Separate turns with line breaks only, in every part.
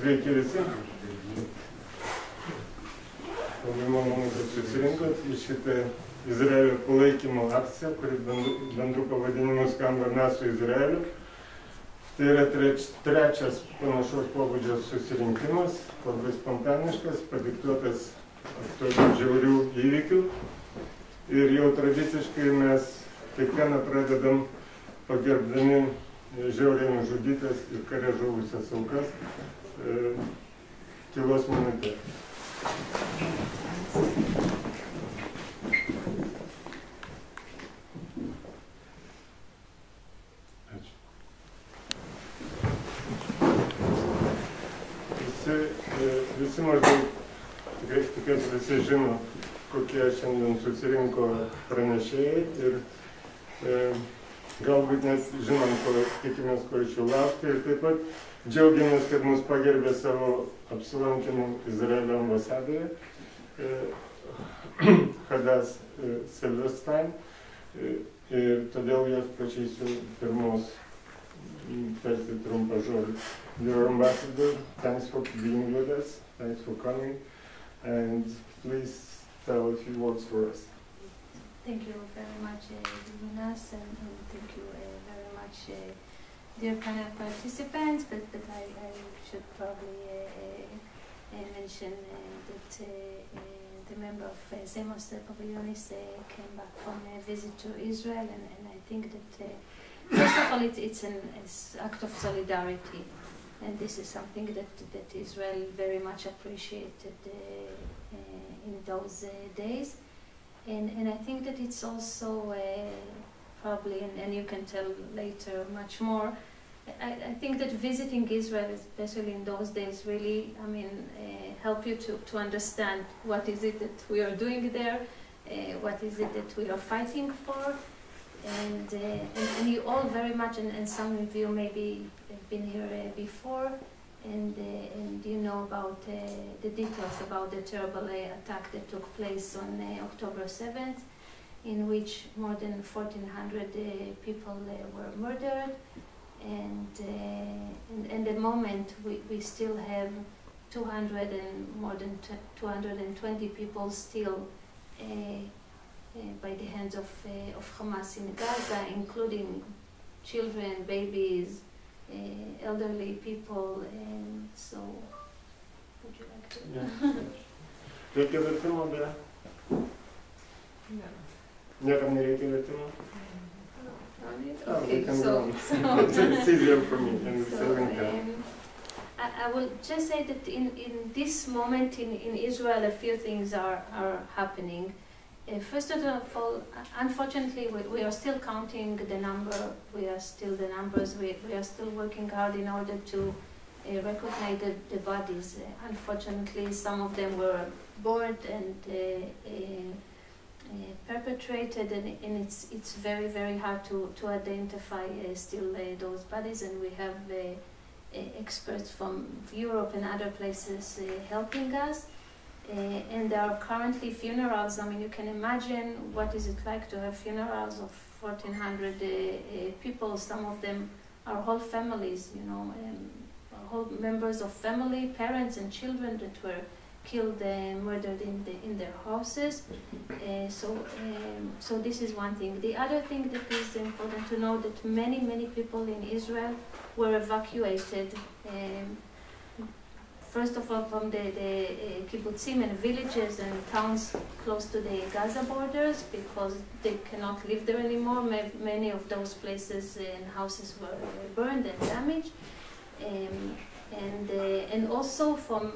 Sveiki visi. Labai malonu, kad susirinkot į šitą Izraelio palaikymo akciją, kuri bendru pavadinimu skamba Mes su Izraeliu. Tai yra trečias panašaus pobūdžio susirinkimas, labai spontaniškas, padiktuotas aktualių žiaurių įvykių. Ir jau tradiciškai mes kiekvieną pradedam pagerbdami žiauriai nužudytas ir kare žuvusias aukas tylos minutė. Visi maždaug, tikiuosi visi žino, kokie šiandien susirinko pranešėjai ir galbūt net žinom, tikimės, ko iš jų laukti. Ir taip pat džiaugiamės, kad mus pagerbė savo apsilankymu Izraelio ambasadoje Hadas Silverstein. Ir todėl jos prašysiu pirmos tarti trumpą žodį. Dear Ambassador, thanks for being with us, thanks for coming, and please tell a few words for us.
Thank you very much, Jonas, and thank you very much, dear panel participants. But I should probably mention that the member of Zemos Pavilionis came back from a visit to Israel, and I think that first of all it's an act of solidarity, and this is something that Israel very much appreciated in those days. And I think that it's also probably, and you can tell later much more, I think that visiting Israel, especially in those days, really, help you to understand what is it that we are doing there, what is it that we are fighting for, and you all very much, and some of you maybe have been here before, and you know about the details about the terrible attack that took place on October 7th, in which more than 1,400 people were murdered, and at the moment we still have more than 220 people still by the hands of Hamas in Gaza, including children, babies, elderly people, and so would you like to?
Reikia vertimo, be? Niekam nereikia vertimo?
Okay,
it's easier for me.
I will just say that in this moment in Israel, a few things are happening. First of all, unfortunately, we are still counting the number. We are still the numbers. We are still working hard in order to recognize the bodies. Unfortunately, some of them were burned and perpetrated, and it's very, very hard to identify still those bodies. And we have experts from Europe and other places helping us. And there are currently funerals. You can imagine what is it like to have funerals of 1,400 people. Some of them are whole families, whole members of family, parents and children that were killed, murdered in their houses. So this is one thing. The other thing that is important to know, that many people in Israel were evacuated. First of all, from the kibbutzim and villages and towns close to the Gaza borders, because they cannot live there anymore. Many of those places and houses were burned and damaged, and also from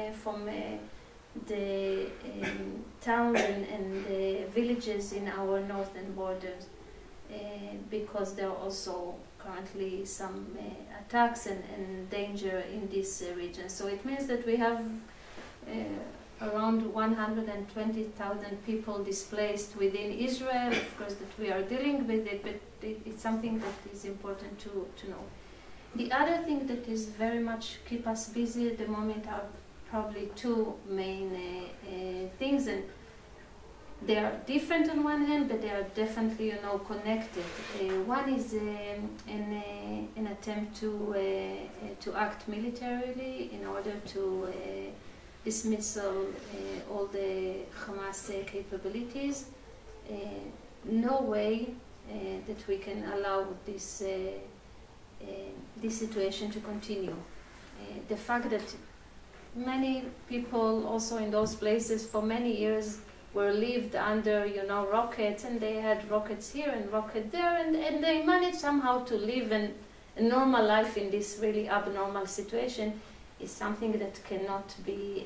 the towns and the villages in our northern borders, because there are also currently some attacks and danger in this region. So it means that we have around 120,000 people displaced within Israel. Of course, that we are dealing with it, but it's something that is important to know. The other thing that is very much keep us busy at the moment are probably two main things, and They are different on one hand, but they are definitely, you know, connected. One is an attempt to act militarily in order to dismissal all the Hamas capabilities. No way that we can allow this situation to continue. The fact that many people also in those places for many years were lived under, you know, rockets, and they had rockets here and rocket there, and they managed somehow to live a normal life in this really abnormal situation, is something that cannot be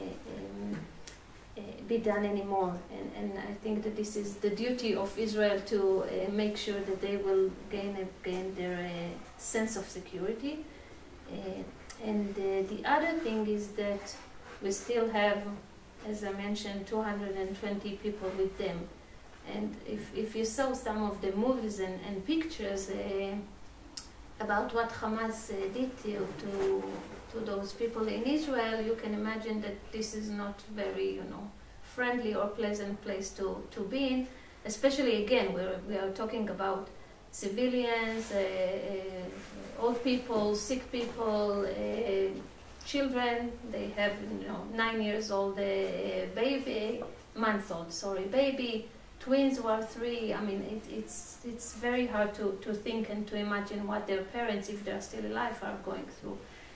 done anymore. And I think that this is the duty of Israel to make sure that they will gain their sense of security. And the other thing is that we still have, as I mentioned, 220 people with them. And if you saw some of the movies and pictures about what Hamas did to those people in Israel, you can imagine that this is not very, you know, friendly or pleasant place to be in. Especially, again, we are talking about civilians, old people, sick people, children. They have, you know, 9 years old baby, baby, twins who are 3. I mean, it's very hard to think and to imagine what their parents, if they are still alive, are going through.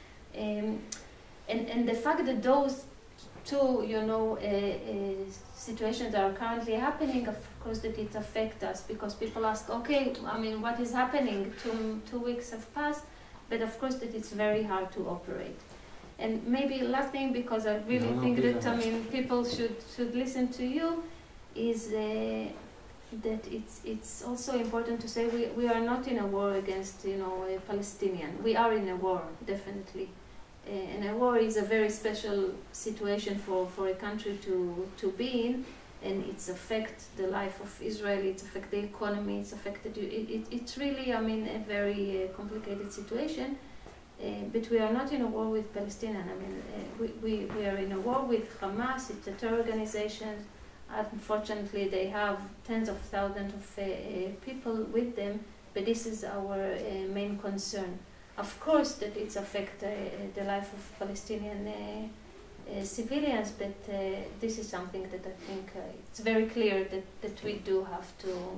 And the fact that those two, you know, situations that are currently happening, of course, that it affects us, because people ask, okay, I mean, what is happening? 2 weeks have passed, but of course that it's very hard to operate. And maybe last thing, because I really think that, I mean, people should listen to you, is that it's also important to say we are not in a war against, you know, a Palestinian. We are in a war, definitely. And a war is a very special situation for a country to be in, and it's affect the life of Israel, it's affect the economy, it's affected it's really, I mean, a very complicated situation. But we are not in a war with Palestinians. I mean, we are in a war with Hamas. It's a terror organization. Unfortunately, they have tens of thousands of people with them, but this is our main concern. Of course that it's affect the life of Palestinian civilians, but this is something that I think it's very clear that we do have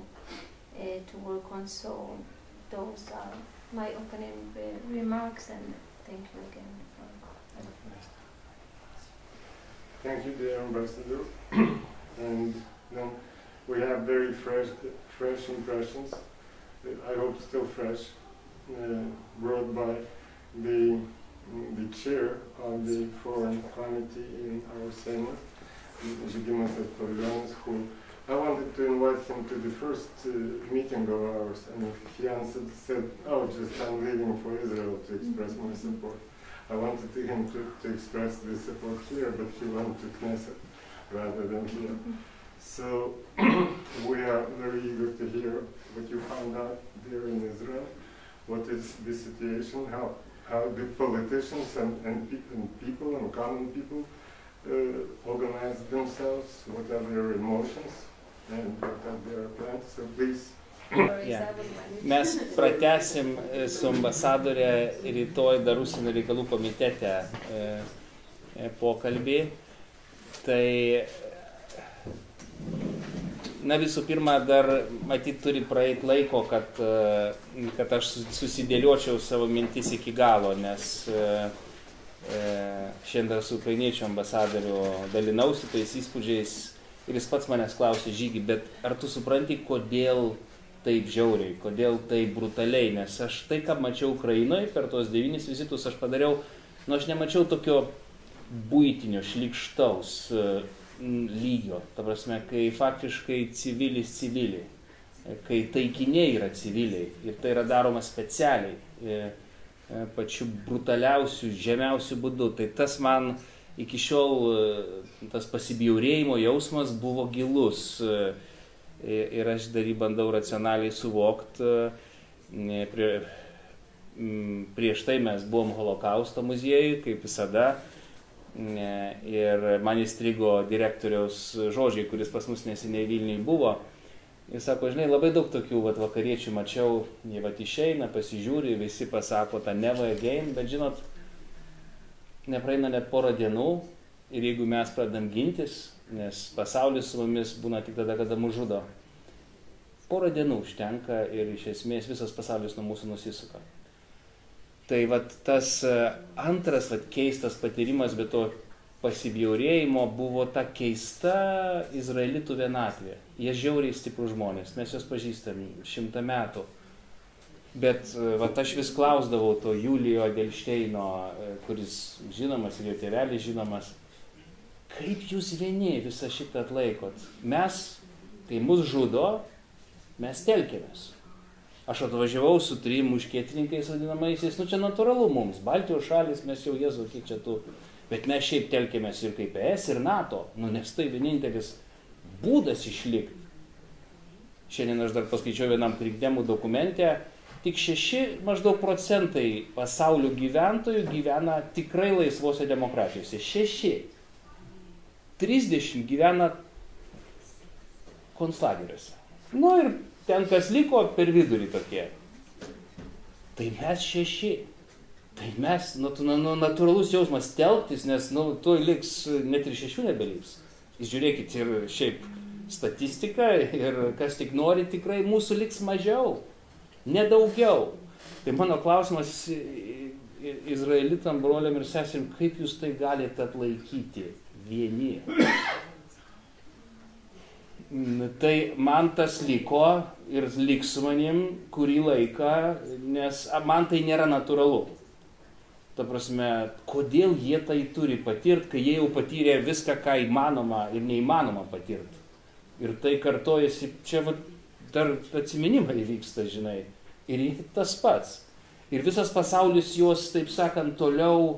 to work on. So those are my opening remarks, and thank you again.
Thank you, dear Ambassador. And then we have very fresh impressions, I hope still fresh, brought by the chair of the Foreign Committee in our Senate, Žygimantas Pavilionis, who I wanted to invite him to the first meeting of ours, and he answered, said, oh, just I'm leaving for Israel to express my support. I wanted him to express this support here, but he went to Knesset rather than here. So we are very eager to hear what you found out there in Israel. What is the situation? How the politicians and people and common people organize themselves? What are their emotions and what are their plans? So please.
Yeah. Mes pratęsim su ambasadorė rytoj dar užsienio reikalų komitete pokalbį. Tai na, visų pirma, dar matyt turi praeiti laiko, kad aš susidėliočiau savo mintis iki galo, nes šiandien su ukrainiečių ambasadoriu dalinausi tais įspūdžiais ir jis pats manęs klausė, Žygi, bet ar tu supranti, kodėl taip žiauriai, kodėl taip brutaliai, nes aš tai, ką mačiau Ukrainoje per tos 9 vizitus, aš padariau, nu aš nemačiau tokio buitinio, šlykštaus lygio, ta prasme, kai faktiškai civiliai, kai taikiniai yra civiliai ir tai yra daroma specialiai, pačiu brutaliausiu, žemiausiu būdu, tai tas man iki šiol tas pasibjaurėjimo jausmas buvo gilus ir aš dar jį bandau racionaliai suvokti. Prieš tai mes buvom Holokausto muziejui, kaip visada. Ir man įstrigo direktoriaus žodžiai, kuris pas mus neseniai Vilniuje buvo. Jis sako, žinai, labai daug tokių vakariečių mačiau, jie išeina, pasižiūri, visi pasako tą never again, bet žinot, nepraeina net porą dienų ir jeigu mes pradedam gintis, nes pasaulis su mumis būna tik tada, kada mus žudo, porą dienų užtenka ir iš esmės visas pasaulis nuo mūsų nusisuka. Tai tas antras keistas patyrimas, bet to pasibjaurėjimo buvo ta keista izraelitų vienatvė. Jie žiauriai stiprų žmonės, mes juos pažįstam 100 metų. Bet aš vis klausdavau to Julijo Edelšteino, kuris žinomas ir jo tėvelis žinomas, kaip jūs vieni visą šitą atlaikot? Mes, kai mus žudo, mes telkėmės. Aš atvažiavau su 3 muškietininkais vadinamaisiais, čia natūralu mums, Baltijos šalis, mes jau Jėzau, kiek čia tų, bet mes šiaip telkėmės ir kaip ES ir NATO, nes tai vienintelis būdas išlikti. Šiandien aš dar paskaičiau vienam krikdemų dokumente, tik 6% maždaug pasaulio gyventojų gyvena tikrai laisvose demokratijose. 6. 30 gyvena konclageriuose. Ir ten, kas liko, per vidurį tokie. Tai mes 6. Tai mes, natūralus jausmas telktis, nes, tuoj liks, net ir 6 nebeliks. Žiūrėkit ir šiaip statistiką ir kas tik nori, tikrai mūsų liks mažiau, nedaugiau. Tai mano klausimas izraelitam, broliam ir seserim, kaip jūs tai galite atlaikyti vieni? Tai man tas liko ir liks su manim kurį laiką, nes man tai nėra natūralu. Ta prasme, kodėl jie tai turi patirti, kai jie jau patyrė viską, ką įmanoma ir neįmanoma patirti. Ir tai kartojasi, čia dar atsiminimai vyksta, žinai. Ir tas pats. Ir visas pasaulis juos, taip sakant, toliau,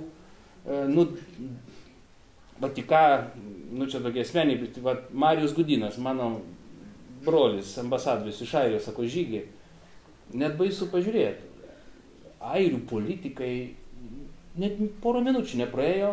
čia tokie asmeniai, Marijus Gudinas, mano brolis, ambasadorius iš Airijos, sako, Žygi, net baisu pažiūrėti. Airių politikai net porą minučių nepraėjo,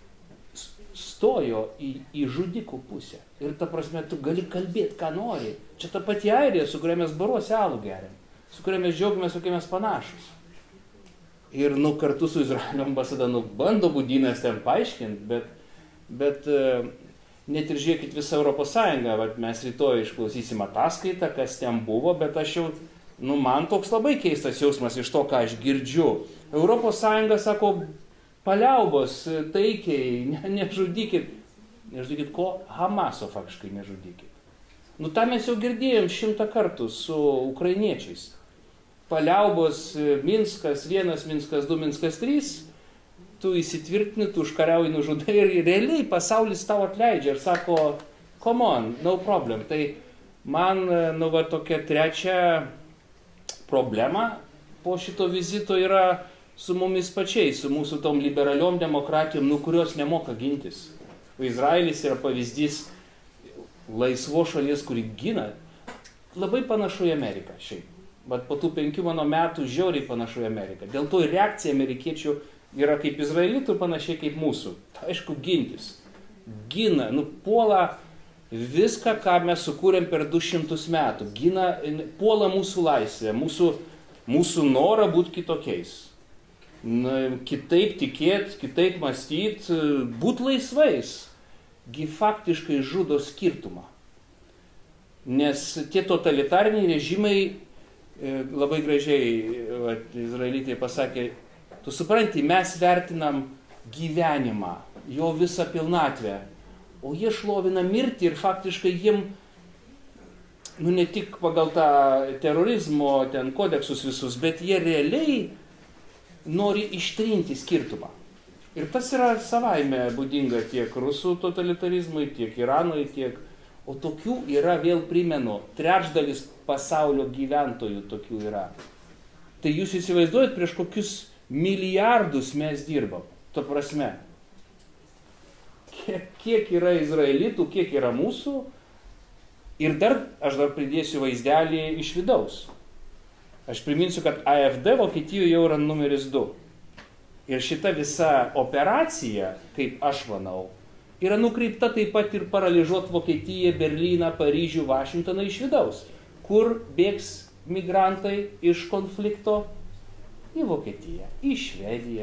stojo į žudikų pusę. Ir ta prasme, tu gali kalbėti, ką nori. Čia ta pati Airija, su kuria mes baruose alų geriam, su kuria mes džiaugiamės, kokie mes panašus. Ir kartu su Izraelio ambasada, bando Gudinas ten paaiškinti, bet net ir žiūrėkit visą Europos Sąjungą, mes rytoj išklausysim ataskaitą, kas ten buvo, bet aš jau, man toks labai keistas jausmas iš to, ką aš girdžiu. Europos Sąjunga sako, paliaubos, taikiai, nežudykit. Nežudykit ko? Hamaso faktiškai nežudykit. tą mes jau girdėjom 100 kartų su ukrainiečiais. Paliaubos Minskas 1, Minskas 2, Minskas 3, tu įsitvirtini, tu užkariauji, nužudai ir realiai pasaulis tau atleidžia ir sako, come on, no problem. Tai man, tokia trečia problema po šito vizito yra su mumis pačiais, su mūsų tom liberaliom demokratijom, kurios nemoka gintis. Izraelis yra pavyzdys laisvo šalies, kuri gina, labai panašu į Ameriką šiaip. Bet po tų 5 mano metų žiauriai panašu į Ameriką. Dėl to ir reakcija amerikiečių yra kaip izraelitų, panašiai kaip mūsų. Tai aišku, gintis. Gina, puola viską, ką mes sukūrėm per 200 metų. Gina, puola mūsų laisvę, mūsų norą būti kitokiais. Kitaip tikėti, kitaip mąstyti, būti laisvais. Gi faktiškai žudo skirtumą. Nes tie totalitariniai režimai, labai gražiai izraelitai pasakė, tu supranti, mes vertinam gyvenimą, jo visą pilnatvę, o jie šlovina mirtį ir faktiškai jiem, ne tik pagal tą terorizmo ten kodeksus visus, bet jie realiai nori ištrinti skirtumą. Ir tas yra savaime būdinga tiek rusų totalitarizmui, tiek Iranui, o tokių yra, vėl primenu, 1/3 pasaulio gyventojų tokių yra. Tai jūs įsivaizduojat, prieš kokius milijardus mes dirbam. To prasme, kiek yra izraelitų, kiek yra mūsų. Ir aš dar pridėsiu vaizdelį iš vidaus. Aš priminsiu, kad AfD Vokietijoje jau yra numeris 2. Ir šita visa operacija, kaip aš manau, yra nukreipta taip pat ir paralyžuoti Vokietiją, Berlyną, Paryžių, Vašingtoną iš vidaus. Kur bėgs migrantai iš konflikto? Į Vokietiją, į Švediją.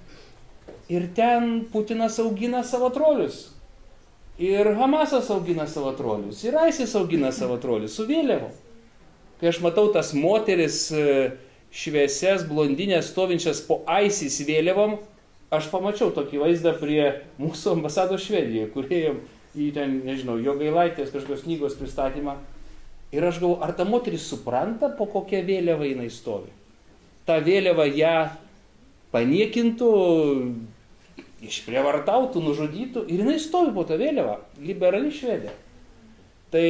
Ir ten Putinas augina savo trolius. Ir Hamasas augina savo trolius. Ir ISIS augina savo trolius su vėliavom. Kai aš matau tas moteris šviesias, blondinės stovinčias po ISIS vėliavom, aš pamačiau tokį vaizdą prie mūsų ambasados Švedijoje, kurie į ten, nežinau, Jogailaitės kažkokios knygos pristatymą. Ir aš galvoju, ar ta moteris supranta, po kokią vėliavą jinai stovi. Ta vėliava ją paniekintų, išprievartautų, nužudytų ir jinai stovi po tą vėliavą, liberali Švedė. Tai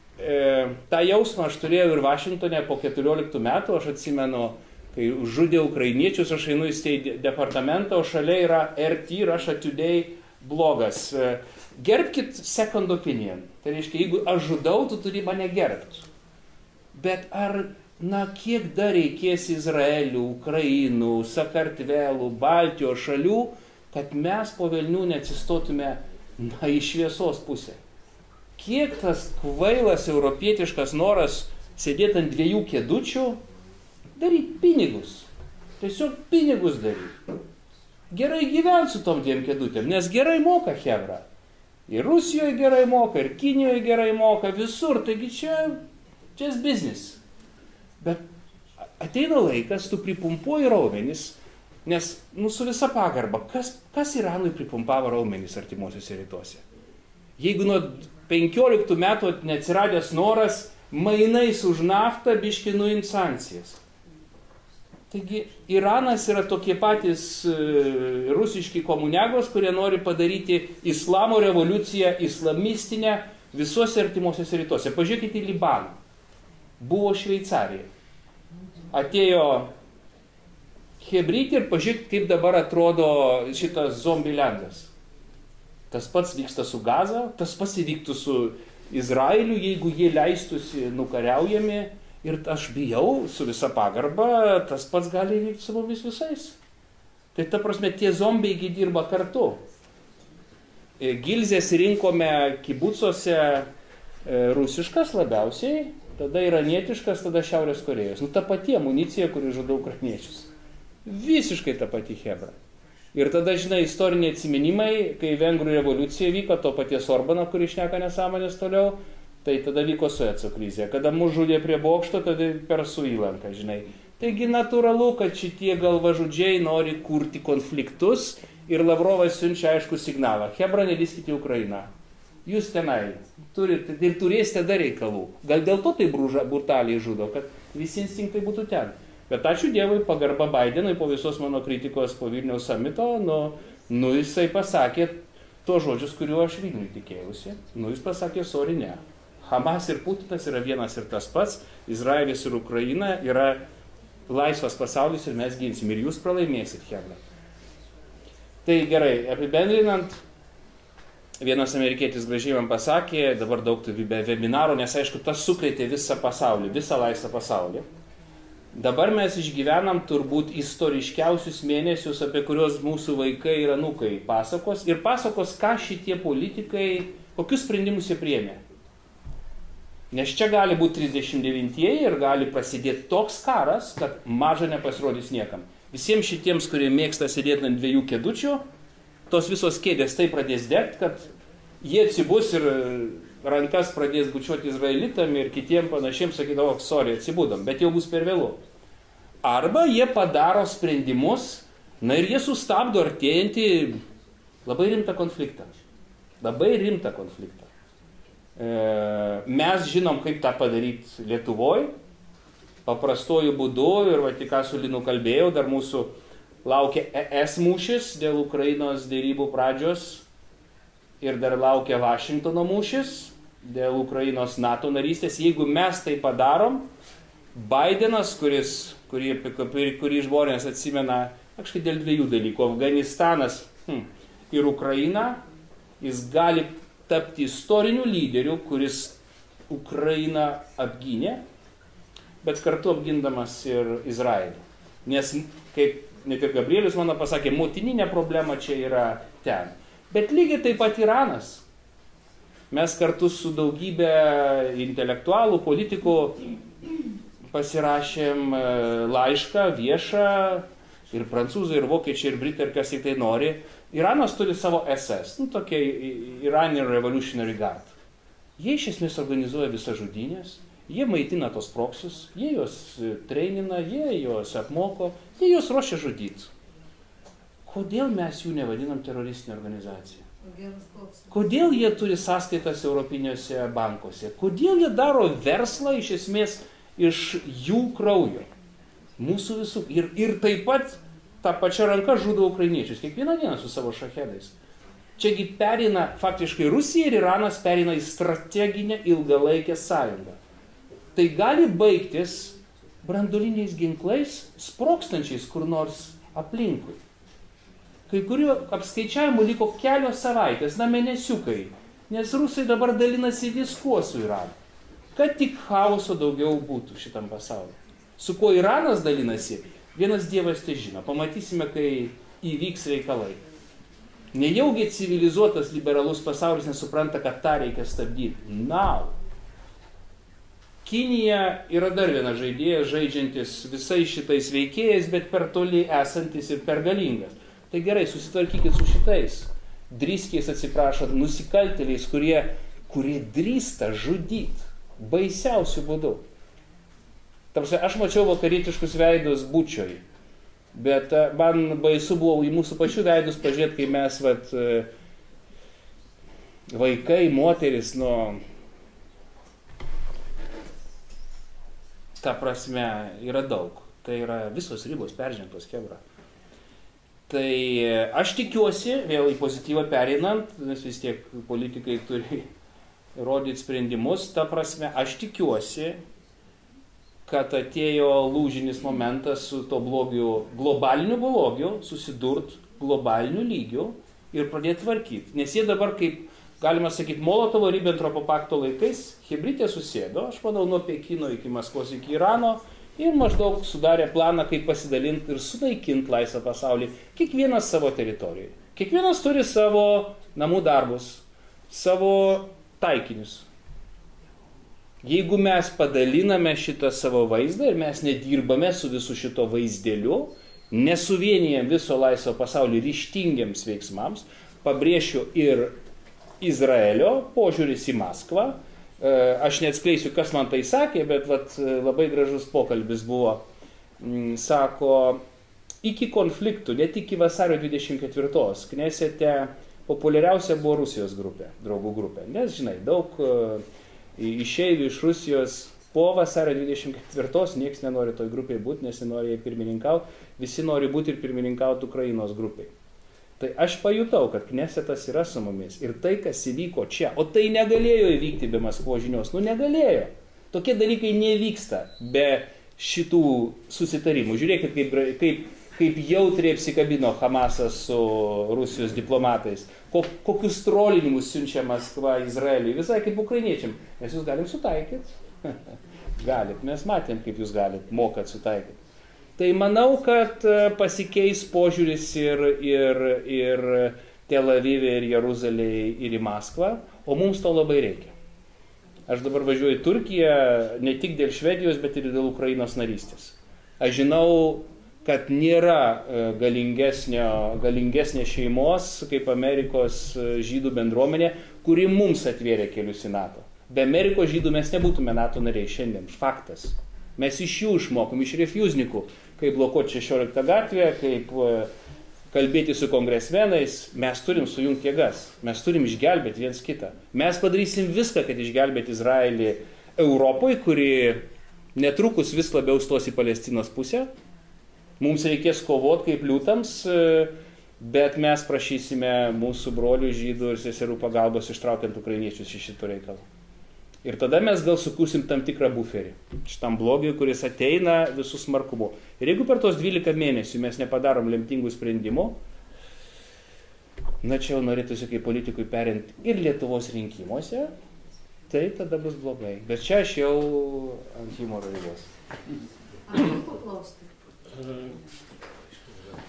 tą jausmą aš turėjau ir Vašingtone po 14 metų, aš atsimenu, kai žudė ukrainiečius, aš einu į State departamentą, o šalia yra RT, Russia Today blogas. Gerbkit second opinion. Tai reiškia, jeigu aš žudau, tu turi mane gerbti. Bet ar, kiek dar reikės Izraelių, Ukrainų, Sakartvelų, Baltijos šalių, kad mes po velnių neatsistotume į šviesos pusę. Kiek tas kvailas europietiškas noras sėdėti ant 2 kėdučių, daryti pinigus. Tiesiog pinigus daryti. Gerai gyventi su tom 2 kėdutėm, nes gerai moka chebra. Ir Rusijoje gerai moka, ir Kinijoje gerai moka, visur. Taigi čia business. Bet ateina laikas, tu pripumpuoji raumenis, nes, su visa pagarba, kas Iranui pripumpavo raumenis artimuosiuose rytuose? Jeigu nuo 15 metų neatsiradęs noras mainais už naftą biškį nuimti sankcijas. Taigi, Iranas yra tokie patys rusiški komuniagos, kurie nori padaryti islamo revoliuciją islamistinę visuose artimuosiuose rytuose. Pažiūrėkite į Libaną. Buvo Šveicarija. Atėjo Hebrytė ir pažiūrėkite, kaip dabar atrodo šitas zombilendas. Tas pats vyksta su Gaza, tas pats įvyktų su Izraeliu, jeigu jie leistųsi nukariaujami. Ir aš bijau, su visa pagarba, tas pats gali įvykti su mumis visais. Tai ta prasme, tie zombiai dirba kartu. Gilzės rinkome kibucuose rusiškas labiausiai, tada iranietiškas, tada Šiaurės Korėjos. Ta pati amunicija, kuri žudo ukrainiečius. Visiškai ta pati chebra. Ir tada, žinai, istoriniai atsiminimai, kai Vengrų revoliucija vyko, to paties Orbano, kuris šneka nesąmonės toliau, tai tada vyko Sueco krizė. Kada mus žudė prie bokšto, tada Persų įlanką, žinai. Taigi natūralu, kad šitie galvažudžiai nori kurti konfliktus ir Lavrovas siunčia aišku signalą. Hebra, nelyskite į Ukrainą. Jūs tenai turite ir turėsite dar reikalų. Gal dėl to tai brutaliai žudo, kad visi instinktai būtų ten. Bet ačiū Dievui, pagarba Bidenui po visos mano kritikos po Vilniaus samito, jisai pasakė to žodžius, kuriuo aš Vilniui tikėjausi. Jis pasakė, sorry, ne. Hamas ir Putinas yra vienas ir tas pats, Izraelis ir Ukraina yra laisvas pasaulis ir mes ginsim. Ir jūs pralaimėsit, Hebra. Tai gerai, apibendrinant, vienas amerikietis gražiai man pasakė, dabar daug tų webinarų, nes aišku, tas sukrėtė visą pasaulį, visą laisvą pasaulį. Dabar mes išgyvenam turbūt istoriškiausius mėnesius, apie kuriuos mūsų vaikai ir anūkai pasakos. Ir pasakos, ką šitie politikai, kokius sprendimus jie priėmė. Nes čia gali būti 39-ieji ir gali prasidėti toks karas, kad maža nepasirodys niekam. Visiems šitiems, kurie mėgsta sėdėti ant 2 kėdučių, tos visos kėdės tai pradės degti, kad jie atsibus ir rankas pradės bučiuoti izraelitam ir kitiem panašiems sakydavo, sorry, atsibudom, bet jau bus per vėlu. Arba jie padaro sprendimus, ir jie sustabdo artėjantį labai rimtą konfliktą. Labai rimtą konfliktą. Mes žinom, kaip tą padaryti Lietuvoje, paprastuoju būdu, ir ką su Linu kalbėjau, dar mūsų laukia ES mūšis dėl Ukrainos dėrybų pradžios ir dar laukia Vašingtono mūšis dėl Ukrainos NATO narystės. Jeigu mes tai padarom, Bidenas, kurį žmonės atsimena, kažkai dėl 2 dalykų, Afganistanas ir Ukraina, jis gali tapti istoriniu lyderiu, kuris Ukrainą apgynė, bet kartu apgindamas ir Izraelį. Nes kaip net ir Gabrielius mano pasakė, motininė problema čia yra ten. Bet lygiai taip pat Iranas. Mes kartu su daugybė intelektualų, politikų pasirašėm laišką viešą, ir prancūzai, ir vokiečiai, ir britai, ir kas tik tai nori. Iranas turi savo SS, tokia Iranian Revolutionary Guard. Jie iš esmės organizuoja visas žudynės, jie maitina tos proksius, jie juos treinina, jie juos apmoko, jie juos ruošia žudyti. Kodėl mes jų nevadinam teroristinė organizacija? Kodėl jie turi sąskaitas europiniuose bankuose? Kodėl jie daro verslą iš esmės iš jų kraujo? Mūsų visų. Ir taip pat tą pačią ranką žudo ukrainiečius. Kiekvieną dieną su savo šachedais. Čiagi perina, faktiškai Rusija ir Iranas perina į strateginę ilgalaikę sąjungą. Tai gali baigtis branduoliniais ginklais, sprogstančiais kur nors aplinkui. Kai kurių apskaičiavimų liko kelios savaitės, mėnesiukai, nes rusai dabar dalinasi viskuo su Iranu. Kad tik chaoso daugiau būtų šitam pasauliu. Su kuo Iranas dalinasi, vienas dievas tai žino. Pamatysime, kai įvyks reikalai. Nejaugi civilizuotas liberalus pasaulis nesupranta, kad tą reikia stabdyti. Now. Kinija yra dar viena žaidėja, žaidžiantis visais šitais veikėjais, bet per toli esantis ir per galingas. Tai gerai, susitvarkykit su šitais. Drįskiais atsiprašant, nusikaltėliais, kurie drįsta žudyti baisiausių būdų. Tarsi, aš mačiau vakarietiškus veidus Bučioj, bet man baisu buvo į mūsų pačių veidus pažiūrėti, kai mes, vaikai, moteris, ta prasme, yra daug. Tai yra visos ribos peržengtos, chebra. Tai aš tikiuosi, vėl į pozityvą pereinant, nes vis tiek politikai turi rodyti sprendimus, ta prasme, aš tikiuosi, kad atėjo lūžinis momentas su to blogiu, globaliniu blogiu, susidurt globaliniu lygiu ir pradėti tvarkyti. Nes jie dabar, kaip galima sakyti, Molotovo-Ribbentropo pakto laikais, hebrytė susėdo, aš manau, nuo Pekino iki Maskvos iki Irano, ir maždaug sudarė planą, kaip pasidalinti ir sunaikinti laisvą pasaulį, kiekvienas savo teritorijoje. Kiekvienas turi savo namų darbus, savo taikinius. Jeigu mes padaliname šitą savo vaizdą ir mes nedirbame su visu šito vaizdėliu, nesuvienijam viso laisvo pasaulį ryžtingiams veiksmams, pabrėšiu ir Izraelio požiūris į Maskvą. Aš neatskleisiu, kas man tai sakė, bet labai gražus pokalbis buvo. Sako, iki konfliktų, net iki vasario 24-os, Knesete populiariausia buvo Rusijos grupė, draugų grupė. Nes, žinai, daug išeivių iš Rusijos po vasario 24-os, nieks nenori toj grupėje būti, nes nenori jai pirmininkauti, visi nori būti ir pirmininkauti Ukrainos grupiai. Tai aš pajutau, kad Knesetas yra su mumis ir tai, kas įvyko čia, o tai negalėjo įvykti be Maskvos žinios, negalėjo. Tokie dalykai nevyksta be šitų susitarimų. Žiūrėkit, kaip jautriai apsikabino Hamasas su Rusijos diplomatais, kokius trolinimus siunčia Maskva Izraeliui, visai kaip ukrainiečiam. Mes jūs galim sutaikyti. Galit, mes matėm, kaip jūs galit, mokat sutaikyti. Tai manau, kad pasikeis požiūris ir Tel Avive, ir Jeruzalėje, ir į Maskvą, o mums to labai reikia. Aš dabar važiuoju į Turkiją ne tik dėl Švedijos, bet ir dėl Ukrainos narystės. Aš žinau, kad nėra galingesnės šeimos kaip Amerikos žydų bendruomenė, kuri mums atvėrė kelius į NATO. Be Amerikos žydų mes nebūtume NATO nariai šiandien. Faktas. Mes iš jų išmokom, iš refuznikų, kaip blokuoti 16 gatvę, kaip kalbėti su kongresmenais. Mes turim sujungti jėgas, mes turim išgelbėti viens kitą. Mes padarysim viską, kad išgelbėti Izraelį Europoje, kuri netrukus vis labiau stos į Palestinos pusę. Mums reikės kovoti kaip liūtams, bet mes prašysime mūsų brolių, žydų ir seserų pagalbos ištraukiant ukrainiečius iš šito reikalo. Ir tada mes gal sukursim tam tikrą buferį šitam blogiui, kuris ateina visų smarkumu. Ir jeigu per tos 12 mėnesių mes nepadarom lemtingų sprendimų, čia jau norėtųsi kaip politikui perinti ir Lietuvos rinkimuose, tai tada bus blogai. Bet čia aš jau ant humoro ribos.
Ar paklausti?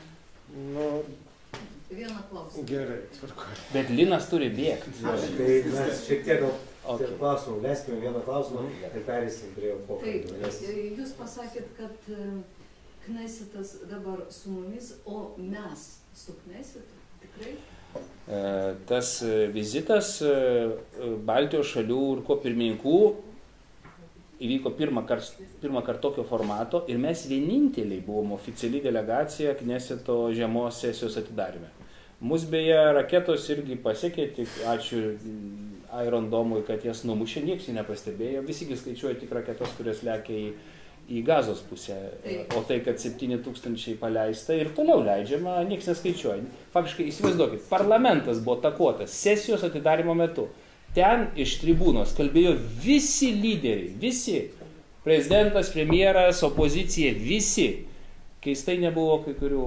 Nu,
Vieną klausimą.
gerai, tvarkoj.
Bet Linas turi bėgti.
Tai mes šiek tiek gal klausimų, leiskime vieną klausimą ir perėsim prie pokalbio.
Taip, jūs pasakėt, kad Knesetas dabar su mumis, o mes su Knesetu. Tikrai?
Tas vizitas Baltijos šalių ir kopirmininkų įvyko pirmą kartą tokio formato ir mes vieninteliai buvom oficiali delegacija Kneseto žiemos sesijos atidarime. Mus beje raketos irgi pasiekė, tik ačiū Iron Domui, kad jas numušė, nieks jų nepastebėjo, visigi skaičiuoja tik raketos, kurios lekia į Gazos pusę, o tai, kad 7000 paleista ir toliau leidžiama, nieks neskaičiuoja. Faktiškai įsivaizduokit, parlamentas buvo atakuotas sesijos atidarimo metu. Ten iš tribūnos kalbėjo visi lyderiai, visi. Prezidentas, premjeras, opozicija, visi. Keistai nebuvo kai kurių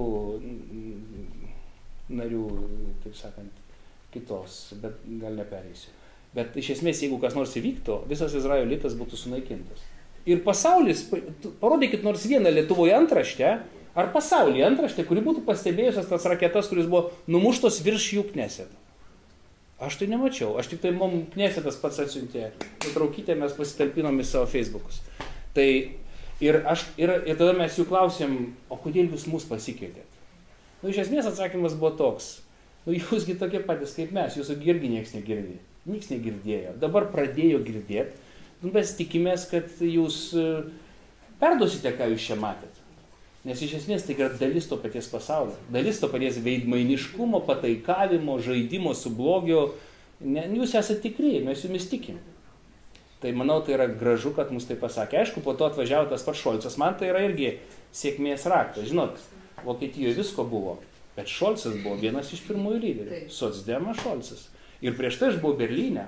narių, taip sakant, kitos, bet gal nepereisiu. Bet iš esmės, jeigu kas nors įvyktų, visas Izraelio elitas būtų sunaikintas. Ir pasaulis, parodykit nors vieną Lietuvoje antraštę, ar pasaulyje antraštę, kuri būtų pastebėjusios tas raketas, kuris buvo numuštos virš jų Kneseto. Aš tai nemačiau, aš tik tai mum Knesetas pats atsiuntė, nutraukytė, mes pasitalpinom į savo Facebookus. Tai ir tada mes jų klausėm, o kodėl jūs mus pasikvietėt? Nu, iš esmės atsakymas buvo toks, nu, jūsgi tokie patys kaip mes, jūsų irgi nieks negirdė, nieks negirdėjo. Dabar pradėjo girdėti, nu, mes tikimės, kad jūs perduosite, ką jūs čia matėt. Nes iš esmės tai yra dalis to paties pasaulio, dalis to paties veidmainiškumo, pataikavimo, žaidimo su blogiu. Jūs esate tikri, mes jumis tikim. Tai manau, tai yra gražu, kad mus tai pasakė. Aišku, po to atvažiavo tas pats Šolcas, man tai yra irgi sėkmės raktas. Žinot, Vokietijoje visko buvo, bet Šolcas buvo vienas iš pirmųjų lyderių. Socdemas Šolcas. Ir prieš tai aš buvau Berlyne.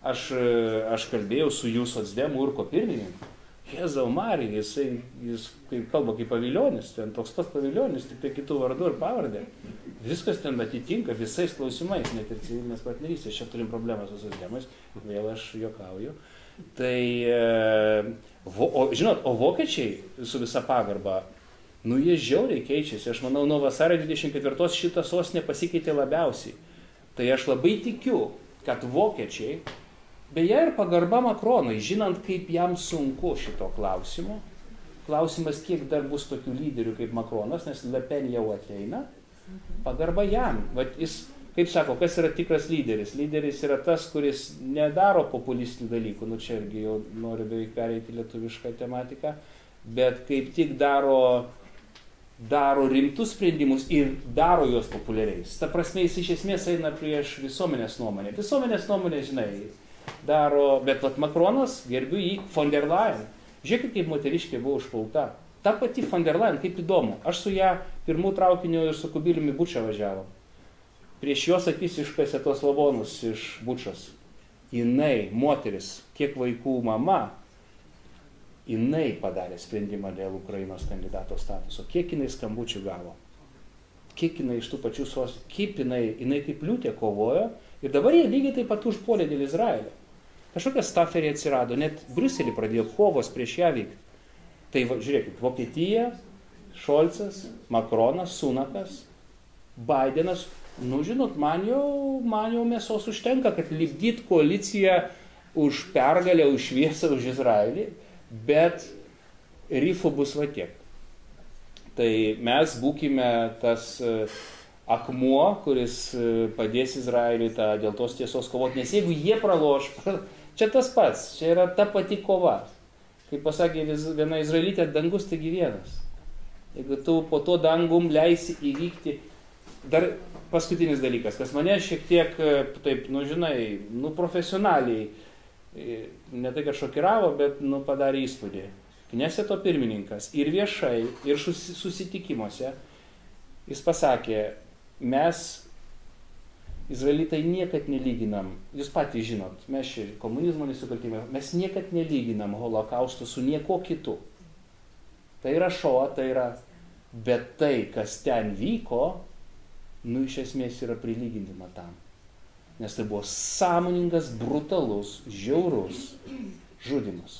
Aš kalbėjau su jų socdemų ir kopirmininku. Jėzau Marija, jis kaip kalba kaip paviljonis, ten toks pats paviljonis, tik tai kitų vardų ir pavardė. Viskas ten atitinka visais klausimais, net ir civilinės partnerystės. Čia turim problemą su socdemais, vėl aš juokauju. Tai, žinot, o vokiečiai su visa pagarba, nu jie žiauriai keičiasi. Aš manau, nuo vasario 24 šita sostinė pasikeitė labiausiai. Tai aš labai tikiu, kad vokiečiai, beje ir pagarba Makronui, žinant, kaip jam sunku šito klausimo, klausimas, kiek dar bus tokių lyderių kaip Makronas, nes Le Pen jau ateina, pagarba jam. Vat jis, kaip sako, kas yra tikras lyderis? Lyderis yra tas, kuris nedaro populistinių dalykų, nu čia irgi jau noriu beveik pereiti lietuvišką tematiką, bet kaip tik daro rimtus sprendimus ir daro juos populiariais. Ta prasme, jis iš esmės eina prieš visuomenės nuomonę. Visuomenės nuomonė, žinai, daro, bet vat Makronas, gerbiu jį, von der Leyen. Žiūrėkit, kaip moteriškė buvo užpulta. Ta pati von der Leyen, kaip įdomu. Aš su ją pirmų traukiniu ir su Kubiliumi Bučą važiavom. Prieš jos akis iškasė tos lavonus iš Bučos. Jinai, moteris, kiek vaikų mama, jinai padarė sprendimą dėl Ukrainos kandidato statuso. Kiek jinai skambučių gavo? Kiek jinai iš tų pačių sostinių? Kaip jinai kaip liūtė kovojo? Ir dabar jie lygiai taip pat užpuolė dėl Izraelio. Kažkokia staferiai atsirado, net Briuselį pradėjo kovos prieš ją vykti. Tai žiūrėkit, Vokietija, Šolcas, Makronas, Sunakas, Baidenas, nu žinot, man jau mėsos užtenka, kad lipdyt koaliciją už pergalę, už šviesą, už Izraelį, bet rifų bus va tiek. Tai mes būkime tas akmuo, kuris padės Izraeliui dėl tos tiesos kovoti, nes jeigu jie praloš, čia tas pats, čia yra ta pati kova. Kaip pasakė viena izraelitė, dangus taigi vienas. Jeigu tu po to dangum leisi įvykti, dar paskutinis dalykas, kas mane šiek tiek, taip, nu žinai, nu profesionaliai, ne tai, kad šokiravo, bet nu padarė įspūdį. Kneseto pirmininkas ir viešai, ir susitikimuose, jis pasakė, mes, izraelitai, niekad nelyginam, jūs patys žinot, mes čia komunizmo nusikaltimai, mes niekad nelyginam holokaustų su nieko kitu. Tai yra šoa, tai yra, bet tai, kas ten vyko, nu iš esmės yra prilygintima tam. Nes tai buvo sąmoningas, brutalus, žiaurus žudymas.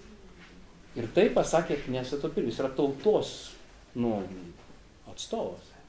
Ir tai pasakė Kneseto pirmininkas, yra tautos, nu, atstovas.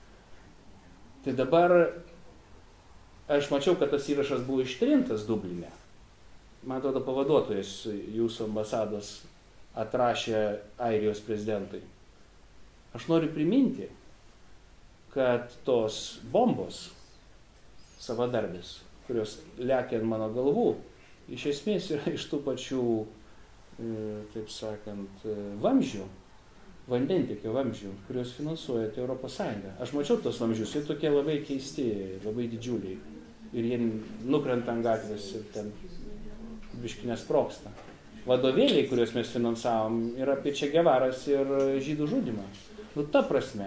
Tai dabar aš mačiau, kad tas įrašas buvo ištrintas Dubline. Man atrodo, pavaduotojas jūsų ambasados atrašė Airijos prezidentui. Aš noriu priminti, kad tos bombos savadarbės, kurios lekia ant mano galvų, iš esmės yra iš tų pačių, taip sakant, vamzdžių, vandentiekio vamzdžių, kurios finansuoja Europos Sąjungą. Aš mačiau tos vamzdžius, jie tokie labai keisti, labai didžiuliai. Ir jie nukrenta ant gatvės ir ten biški nesprogsta. Vadovėliai, kuriuos mes finansavom, yra apie Che Guevaras ir žydų žudymą. Nu, ta prasme,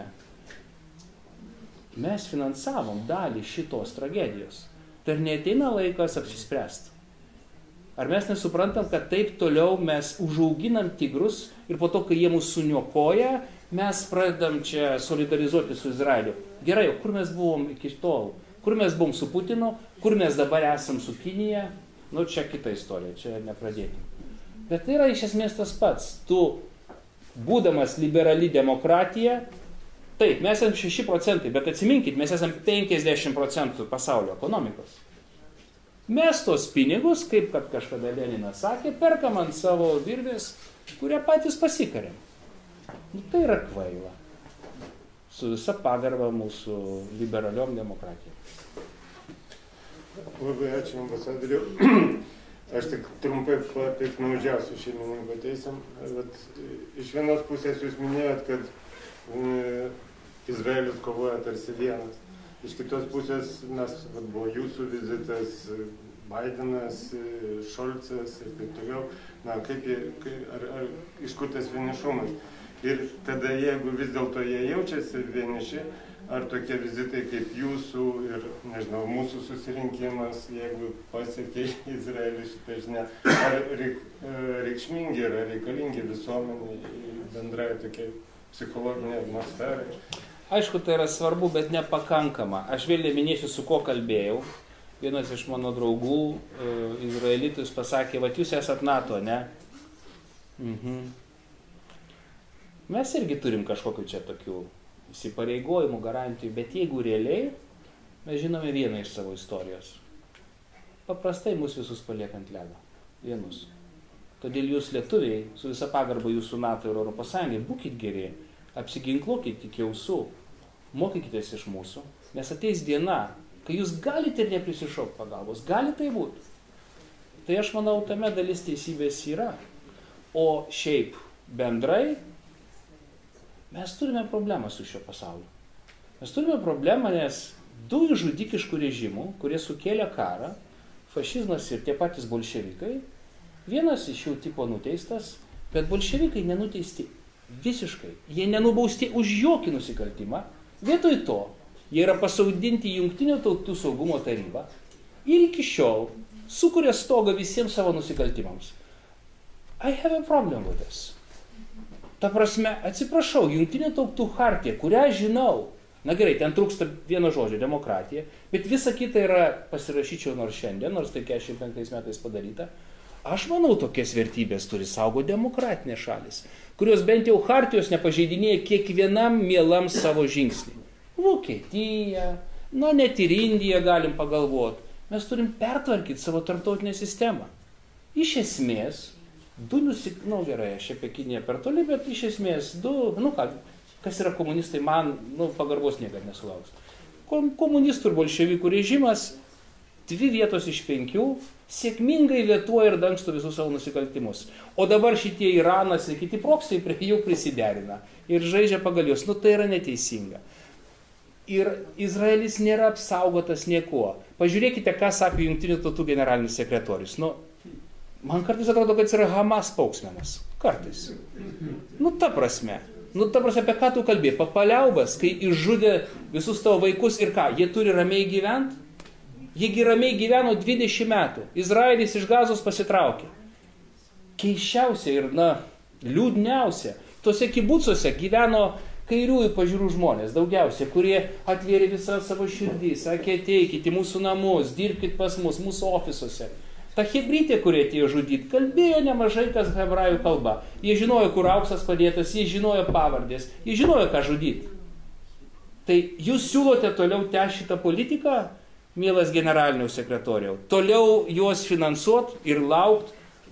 mes finansavom dalį šitos tragedijos. Tai neateina laikas apsispręsti. Ar mes nesuprantam, kad taip toliau mes užauginam tigrus ir po to, kai jie mūsų suniokoja, mes pradedam čia solidarizuoti su Izraeliu. Gerai, o kur mes buvom iki tol? Kur mes buvom su Putinu? Kur mes dabar esam su Kinija? Nu, čia kita istorija, čia nepradėkim. Bet tai yra iš esmės tas pats. Tu, būdamas liberali demokratija, taip, mes esam 6%, bet atsiminkit, mes esam 50% pasaulio ekonomikos. Mes tos pinigus, kaip kad kažkada Leninas sakė, perkam ant savo virvės, kurią patys pasikarėm. Nu, tai yra kvaila. Su visa pagarba mūsų liberaliom demokratijom.
Labai ačiū, ambasadoriu. Aš tik trumpai piktnaudžiausiu šeimininko teisėm. Iš vienos pusės jūs minėjot, kad Izraelis kovoja tarsi vienas. Iš kitos pusės buvo jūsų vizitas, Bidenas, Šolcas ir taip toliau. Na, iš kur tas vienišumas? Ir tada, jeigu vis dėlto jie jaučiasi vieniši, ar tokie vizitai kaip jūsų ir, nežinau, mūsų susirinkimas, jeigu pasiekė Izraelį šitą žinia, ar reikšmingi yra reikalingi visuomeniai bendrai tokiai psichologinė atmosferai?
Aišku, tai yra svarbu, bet nepakankama. Aš vėl neminėsiu, su ko kalbėjau. Vienas iš mano draugų, izraelitus, pasakė, va, jūs esat NATO, ne? Mes irgi turim kažkokių čia tokių įsipareigojimų, garantijų, bet jeigu realiai, mes žinome vieną iš savo istorijos. Paprastai mus visus paliekant ledo. Vienus. Todėl jūs lietuviai, su visa pagarba jūsų NATO ir Europos Sąjungai, būkit geri. Apsiginkluokit tik jausų, mokykitės iš mūsų, nes ateis diena, kai jūs galite ir neprisišaukti pagalbos, gali tai būti. Tai aš manau, tame dalis teisybės yra. O šiaip bendrai, mes turime problemą su šio pasauliu. Mes turime problemą, nes du žudikiškų režimų, kurie sukėlė karą, fašizmas ir tie patys bolševikai, vienas iš jų tipo nuteistas, bet bolševikai nenuteisti visiškai. Jie nenubausti už jokį nusikaltimą. Vietoj to, jie yra pasaudinti Jungtinių tautų saugumo tarybą ir iki šiol sukuria stogą visiems savo nusikaltimams. I have a problem with this. Ta prasme, atsiprašau, Jungtinių tautų chartija, kurią žinau, na gerai, ten trūksta vieno žodžio, demokratija, bet visa kita yra, pasirašyčiau nors šiandien, nors tai 45 metais padaryta. Aš manau, tokias vertybės turi saugo demokratinės šalis, kurios bent jau chartijos nepažeidinėja kiekvienam mielam savo žingsnį. Vokietija, na net ir Indija galim pagalvoti. Mes turim pertvarkyti savo tarptautinę sistemą. Iš esmės, gerai, aš apie Kiniją per toli, bet iš esmės, kas yra komunistai, man, pagarbos niekada nesulauks. Komunistų ir bolševikų režimas 2 vietos iš 5 sėkmingai vetuoja ir dangsto visus savo nusikaltimus. O dabar šitie Iranas ir kiti proksiai prie jų prisiderina ir žaidžia pagal juos. Tai yra neteisinga. Ir Izraelis nėra apsaugotas niekuo. Pažiūrėkite, ką sako Jungtinių tautų generalinis sekretorius. Man kartais atrodo, kad jis yra Hamas spauksmenas. Kartais. Ta prasme, apie ką tu kalbėjai? Papaliaubas, kai išžudė visus tavo vaikus ir ką? Jie turi ramiai gyventi? Jiegi ramiai gyveno 20 metų. Izraelis iš Gazos pasitraukė. Keisčiausia ir, liūdniausia. Tose kibucuose gyveno kairiųjų pažiūrų žmonės, daugiausia, kurie atvėrė visą savo širdį, sakė, ateikit į mūsų namus, dirbkit pas mus, mūsų ofisuose. Ta hebrytė, kurie atėjo žudyti, kalbėjo nemažai kas hebrajų kalba. Jie žinojo, kur auksas padėtas, jie žinojo pavardės, jie žinojo, ką žudyti. Tai jūs siūlote toliau tęsti šitą politiką, mielas generalinio sekretoriau, toliau juos finansuot ir laukt,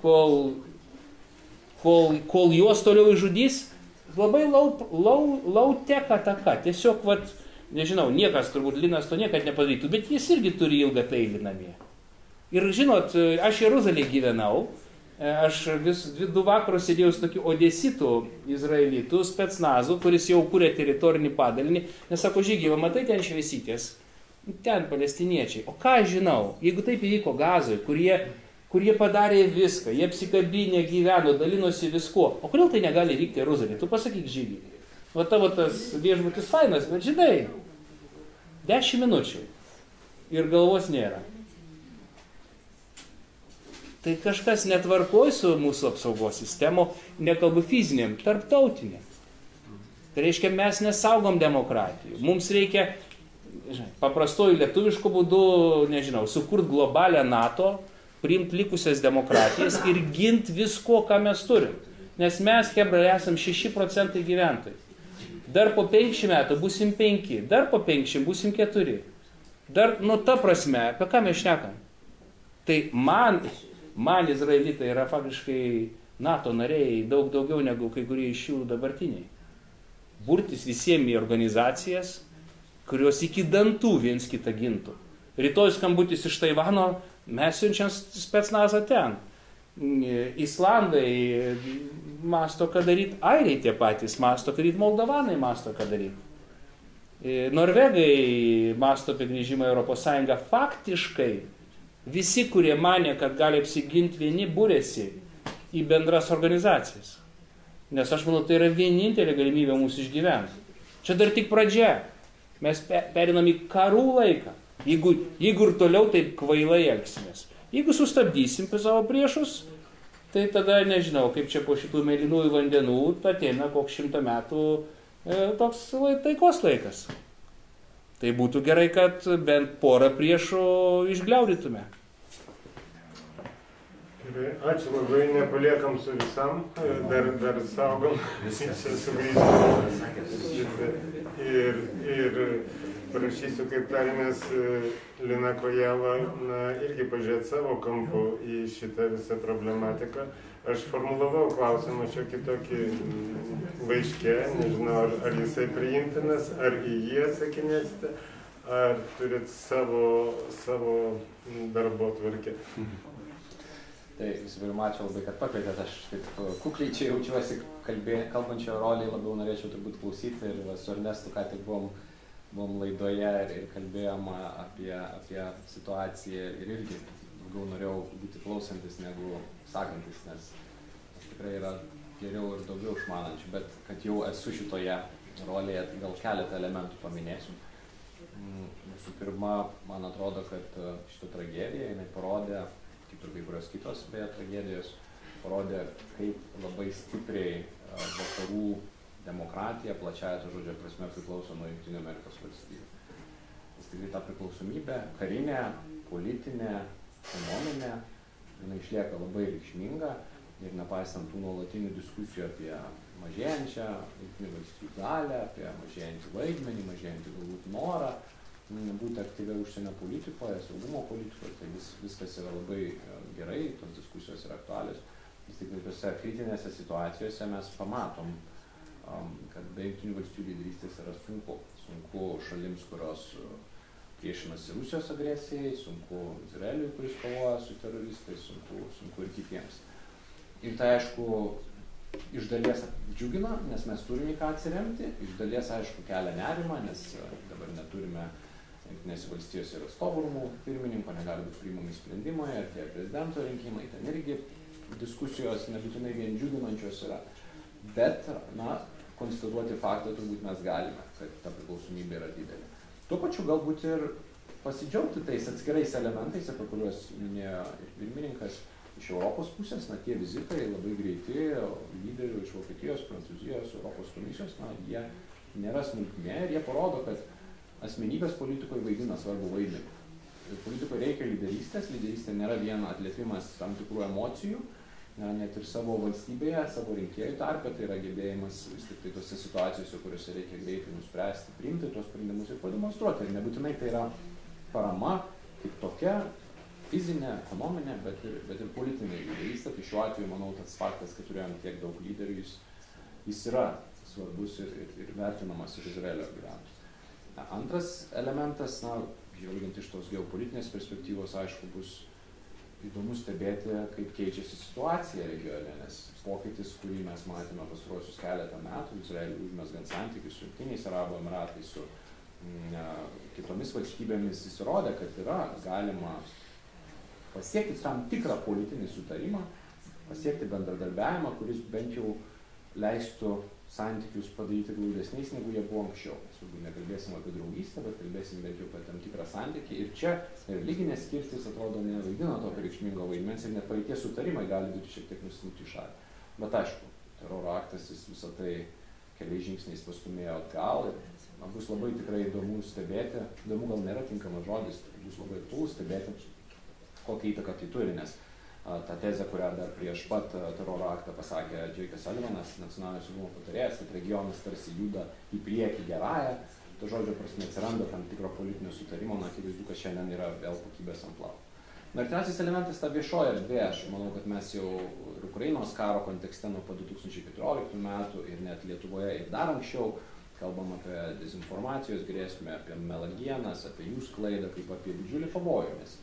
kol juos toliau išžudys? Labai low-tech ataka. Tiesiog, nežinau, niekas, turbūt Linas to niekad nepadarytų, bet jis irgi turi ilgą peilį namie. Ir žinot, aš Jeruzalėje gyvenau, aš vis 2 vakarus sėdėjau su tokiu odesitu izraelitu, specnazu, kuris jau kūrė teritorinį padalinį, nes sako, Žygi, va matai ten šviesytės, ten palestiniečiai. O ką aš žinau, jeigu taip įvyko Gazoje, kurie padarė viską, jie apsikabinė, gyveno, dalinosi viskuo. O kodėl tai negali vykti Jeruzalėje? Tu pasakyk, Žygi. Va tavo tas viešbutis fainas, bet žinai, 10 minučių ir galvos nėra. Tai kažkas netvarkoj su mūsų apsaugos sistemo, nekalbu fiziniam, tarptautiniam. Tai reiškia, mes nesaugom demokratijų. Mums reikia, paprastuoju lietuvišku būdu, nežinau, sukurt globalią NATO, priimti likusias demokratijas ir ginti visko, ką mes turim. Nes mes, hebrai, esam 6% gyventojai. Dar po 50 metų busim 5, dar po 50 busim 4. Dar, ta prasme, apie ką mes šnekam? Tai man izraelitai yra faktiškai NATO nariai daug daugiau negu kai kurie iš jų dabartiniai. Burtis visiems į organizacijas, kurios iki dantų viens kitą gintų. Rytoj skambutis iš Taivano, mes siunčiam specnazą ten. Islandai masto, ką daryti, airiai tie patys masto, ką daryti, moldovanai masto, ką daryti. Norvegai masto apie grįžimą Europos Sąjungą. Faktiškai visi, kurie manė, kad gali apsiginti vieni, būrėsi į bendras organizacijas. Nes aš manau, tai yra vienintelė galimybė mūsų išgyventi. Čia dar tik pradžia. Mes perinam į karų laiką. Jeigu ir toliau taip kvailai elgsimės. Jeigu sustabdysim savo priešus, tai tada nežinau, kaip čia po šitų mėlynųjų vandenų ateina koks 100 metų toks taikos laikas. Tai būtų gerai, kad bent porą priešų išgliaudytume.
Ačiū labai, nepaliekam su visam, dar saugom, čia sugrįžtam. Ir prašysiu, kaip tarėmės, Lina Kojala irgi pažiūrėti savo kampu į šitą visą problematiką. Aš formulavau klausimą šiokį tokį laiške, nežinau, ar jisai priimtinas, ar į jį atsakinėsite, ar turit savo darbo tvarkę.
Tai visų pirma, ačiū labai, kad pakvietėt, aš taip kukliai čia jaučiuosi kalbančio roliai, labiau norėčiau turbūt klausyti ir su Ernestu ką tik buvom laidoje ir kalbėjom apie situaciją ir irgi daugiau norėjau būti klausantis negu sakantis, nes tikrai yra geriau ir daugiau išmanančių, bet kad jau esu šitoje rolėje, tai gal keletą elementų paminėsiu. Visų pirma, man atrodo, kad šitą tragediją jinai parodė, kaip ir kai kurios kitos beje tragedijos, parodė, kaip labai stipriai vakarų demokratija, plačiaja to žodžio prasme, priklauso nuo Jungtinių Amerikos valstybių. Vis tikrai ta priklausomybė, karinė, politinė, ekonominė, jinai išlieka labai reikšminga ir nepaisant tų nuolatinių diskusijų apie mažėjančią Jungtinių valstybių galią, apie mažėjantį vaidmenį, mažėjantį galbūt norą būti aktyviai užsienio politikoje, saugumo politikoje, tai viskas yra labai gerai, tos diskusijos yra aktualios. Vis tik tokiose kritinėse situacijose mes pamatom, kad be Jungtinių valstybių lyderystės yra sunku. Sunku šalims, kurios priešinasi Rusijos agresijai, sunku Izraeliui, kuris kovoja su teroristais, sunku ir kitiems. Ir tai aišku, iš dalies džiugina, nes mes turime į ką atsiremti, iš dalies aišku kelia nerimą, nes dabar neturime Jungtinėse valstijose ir atstovų rūmų pirmininko, negali būti priimami sprendimai, ar tie prezidento rinkimai, ten irgi diskusijos nebūtinai vien džiuginančios yra. Bet, konstatuoti faktą turbūt mes galime, kad ta priklausomybė yra didelė. Tuo pačiu galbūt ir pasidžiaugti tais atskirais elementais, apie kuriuos minėjo ir pirmininkas iš Europos pusės, tie vizitai labai greiti, lyderių iš Vokietijos, Prancūzijos, Europos komisijos, jie nėra smulkmė ir jie parodo, kad asmenybės politikoje vaidina svarbu vaidmenį. Politikoje reikia lyderystės, lyderystė nėra vien atliepimas tam tikrų emocijų, net ir savo valstybėje, savo rinkėjų tarpe, tai yra gebėjimas vis tik tai tose situacijose, kuriuose reikia greitai nuspręsti, priimti tuos sprendimus ir pademonstruoti. Ir nebūtinai tai yra parama kaip tokia, fizinė, ekonominė, bet ir politinė lyderystė. Tai šiuo atveju, manau, tas faktas, kad turėjom tiek daug lyderių, jis yra svarbus ir vertinamas iš Izraelio gyventojų. Antras elementas, žvelgiant iš tos geopolitinės perspektyvos, aišku, bus įdomu stebėti, kaip keičiasi situacija regione, nes pokytis, kurį mes matėme pastaruosius keletą metų, Izraeliui užmezgant santykius su Jungtiniais Arabų Emiratais, su kitomis valstybėmis, jis įrodė, kad yra galima pasiekti tam tikrą politinį sutarimą, pasiekti bendradarbiavimą, kuris bent jau leistų santykius padaryti glaudesniais, negu jie buvo anksčiau. Mes jau nekalbėsim apie draugystę, bet kalbėsim bent jau apie tam tikrą santykį. Ir čia religinės skirtis, atrodo, nevaidina tokio reikšmingo vaidmens ir net praeities sutarimai gali būti šiek tiek nustumti į šalį. Bet aišku, teroro aktas jis visą tai keliais žingsniais pastumėjo atgal ir bus labai tikrai įdomu stebėti, įdomu gal nėra tinkamas žodis, bus labai aktualu stebėti, kokią įtaką tai turi, nes ta tezė, kurią dar prieš pat teroro aktą pasakė Jake'as Sullivanas, nacionalinio saugumo patarėjas, kad regionas tarsi juda į priekį gerąją, to žodžio prasme atsiranda tam tikro politinio sutarimo, akivaizdu, kad šiandien yra vėl kokybės ant plauko. Ir trečias elementas, ta viešoji erdvė, aš manau, kad mes jau ir Ukrainos karo kontekste nuo 2014 metų ir net Lietuvoje ir dar anksčiau kalbam apie dezinformacijos grėsmę, apie melagienas, apie jų sklaidą, kaip apie didžiulį pavojų, nes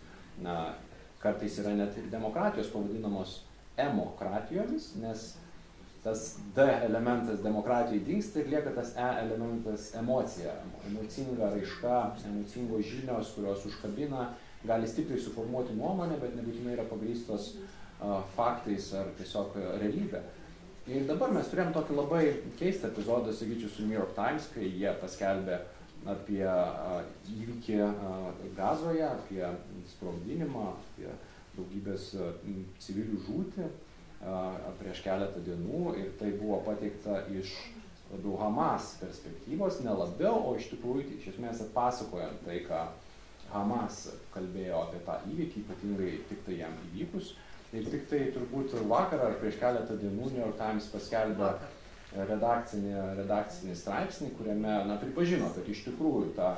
kartais yra net ir demokratijos pavadinamos emokratijomis, nes tas D elementas demokratijai dingsta ir lieka tas E elementas emocija, emocinga raiška, emocingos žinios, kurios užkabina, gali stipriai suformuoti nuomonę, bet nebūtinai yra pagrįstos faktais ar tiesiog realybė. Ir dabar mes turėjom tokį labai keistą epizodą, sakyčiau, su New York Times, kai jie paskelbė apie įvykį Gazoje, apie sprogdinimą, apie daugybės civilių žūtį prieš keletą dienų ir tai buvo pateikta iš labiau Hamas perspektyvos, ne labiau, o iš tikrųjų iš esmės atpasakojant tai, ką Hamas kalbėjo apie tą įvykį, ypatingai tik tai jam įvykus. Ir tik tai turbūt vakar ar prieš keletą dienų New York Times paskelbė redakcinį straipsnį, kuriame pripažino, kad iš tikrųjų ta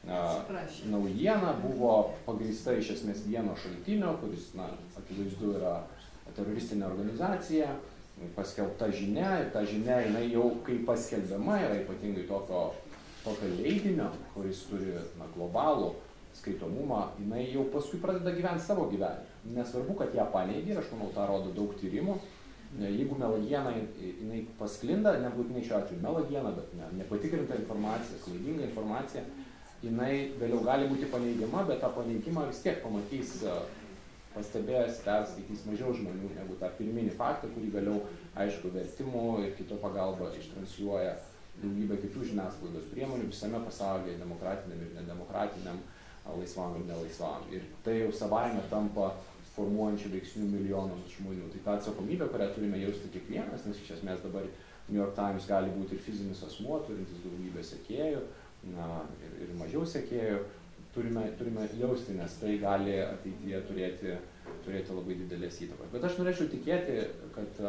naujiena buvo pagrįsta iš esmės vieno šaltinio, kuris, akivaizdu, yra teroristinė organizacija, paskelbta žinia ir ta žinia, jinai jau kaip paskelbiama yra ypatingai tokio leidinio, kuris turi globalų skaitomumą, jinai jau paskui pradeda gyventi savo gyvenimą. Nesvarbu, kad ją paneigė, aš manau, tą rodo daug tyrimų. Jeigu melagiena jinai pasklinda, nebūtinai šiuo atveju melagiena, bet nepatikrinta informacija, klaidinga informacija, jinai vėliau gali būti paneigiama, bet tą paneigimą vis tiek pamatys, pastebėjęs, perskaitys mažiau žmonių negu tą pirminį faktą, kurį vėliau, aišku, vertimų ir kito pagalba ištransliuoja daugybę kitų žiniasklaidos priemonių visame pasaulyje, demokratiniam ir nedemokratiniam, laisvam ir nelaisvam. Ir tai jau savaime tampa formuojančių veiksnių milijonams žmonių. Tai ta atsakomybė, kurią turime jausti kiekvienas, nes iš esmės dabar New York Times gali būti ir fizinis asmuo, turintis daugybę sekėjų, ir mažiau sekėjų, turime jausti, nes tai gali ateityje turėti labai didelės įtakos. Bet aš norėčiau tikėti, kad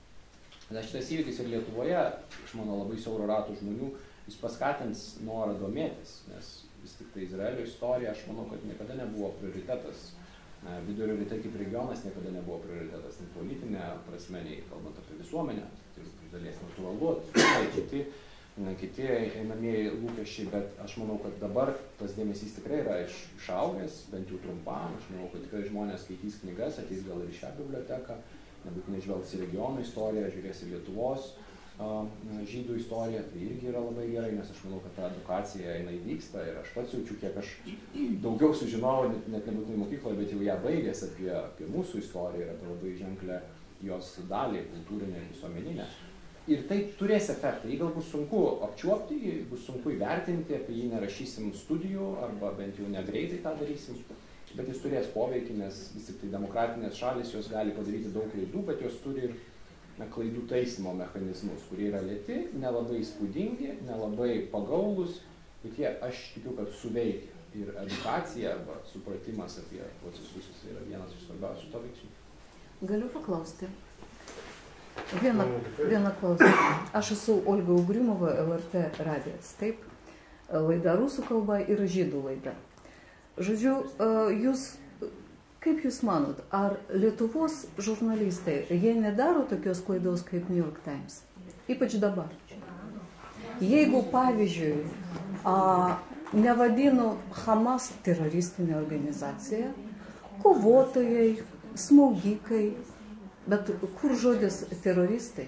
šitas įvykis ir Lietuvoje, iš mano labai siauro rato žmonių, jis paskatins norą domėtis, nes vis tik tai Izraelio istorija, aš manau, kad niekada nebuvo prioritetas. Vidurio rytai kaip regionas niekada nebuvo prioritetas, nei politinė prasme, nei kalbant apie visuomenę, tai iš dalies natūralu, kiti einamieji lūkesčiai, bet aš manau, kad dabar tas dėmesys tikrai yra išaugęs, bent jau trumpam. Aš manau, kad tikrai žmonės skaitys knygas, ateis gal ir į šią biblioteką, nebūtinai žvelgs į regionų istoriją, žiūrės į Lietuvos žydų istoriją, tai irgi yra labai gerai, nes aš manau, kad ta edukacija jinai vyksta ir aš pats jaučiu, kiek aš daugiau sužinojau, net nebūtinai mokykloje, bet jau ją baigęs apie mūsų istoriją ir apie labai ženklę jos dalį, kultūrinę ir visuomeninę. Ir tai turės efektą, jį gal bus sunku apčiuopti, jį bus sunku įvertinti, apie jį nerašysim studijų arba bent jau negreitai tą darysim, bet jis turės poveikį, nes vis tik tai demokratinės šalis jos gali padaryti daug klaidų, bet jos turi ir klaidų taisymo mechanizmus, kurie yra lėti, nelabai įspūdingi, nelabai pagaulus, bet jie, aš tikiu, kad suveikia. Ir edukacija arba supratimas apie procesus yra vienas iš svarbiausių to veiksmų.
Galiu paklausti. Vieną klausimą. Aš esu Olga Ugrimova, LRT radijas, taip? Laida rusų kalba ir žydų laida. Žodžiu, kaip jūs manot, ar Lietuvos žurnalistai, jie nedaro tokios klaidos kaip New York Times? Ypač dabar. Jeigu, pavyzdžiui, nevadino Hamas teroristinė organizacija, kovotojai, smaugikai, bet kur žodis teroristai?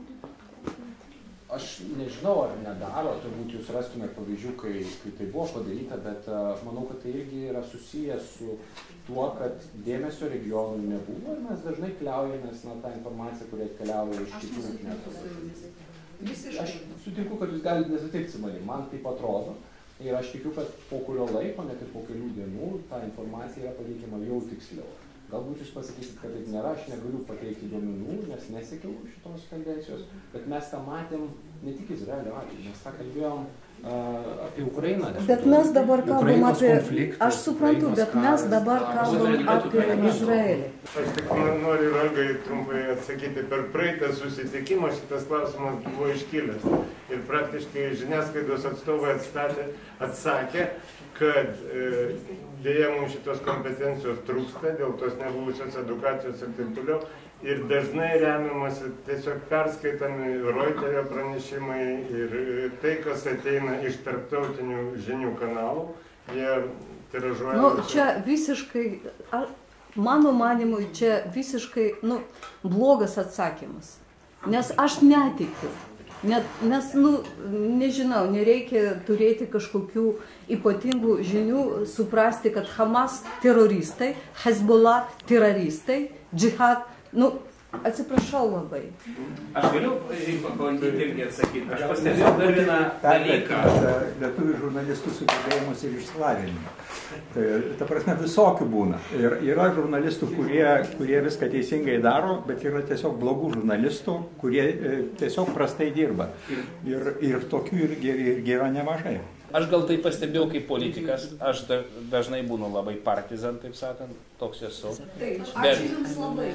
Aš nežinau, ar nedaro, turbūt jūs rastume pavyzdžių, kai tai buvo padaryta, bet manau, kad tai irgi yra susijęs su tuo, kad dėmesio regionų nebuvo ir mes dažnai kliaujamės tą informaciją, kurie atkeliauja iš kitų žiniasklaidos. Aš sutinku, kad jūs galite nesutikti su manim, man taip atrodo. Ir aš tikiu, kad po kurio laiko, net ir po kelių dienų, ta informacija yra pateikiama jau tiksliau. Galbūt jūs pasakysit, kad taip nėra, aš negaliu pateikti duomenų, nes nesekiau šitos tendencijos, bet mes tą matėm ne tik Izraelio atveju, mes tą kalbėjom apie Ukrainą.
Bet mes dabar kalbam apie, aš suprantu, bet mes dabar kalbam apie Izraelį.
Aš tik noriu Olgai trumpai atsakyti, per praeitą susitikimą šitas klausimas buvo iškilęs ir praktiškai žiniasklaidos atstovai atsakė, kad dėja mums šitos kompetencijos trūksta dėl tos nebuvusios edukacijos ir taip toliau. Ir dažnai remiamasi tiesiog perskaitami Reuterio pranešimai ir tai, kas ateina iš tarptautinių žinių kanalų, jie tiražuoja.
Čia visiškai, mano manimui, čia visiškai blogas atsakymas. Nes aš netikiu. Nes, nežinau, nereikia turėti kažkokių ypatingų žinių, suprasti, kad Hamas teroristai, Hezbollah teroristai, džihad, atsiprašau labai.
Aš galiu pabandyti irgi atsakyti. Aš pastebėjau dar vieną dalyką.
Lietuvių žurnalistų sugebėjimus ir išsilavinimą. Ta prasme, visokių būna. Ir yra žurnalistų, kurie viską teisingai daro, bet yra tiesiog blogų žurnalistų, kurie tiesiog prastai dirba. Ir tokių irgi yra nemažai.
Aš gal tai pastebėjau kaip politikas, aš dažnai būnu labai partizan, taip sakant, toks esu.
Taip, ačiū Jums labai,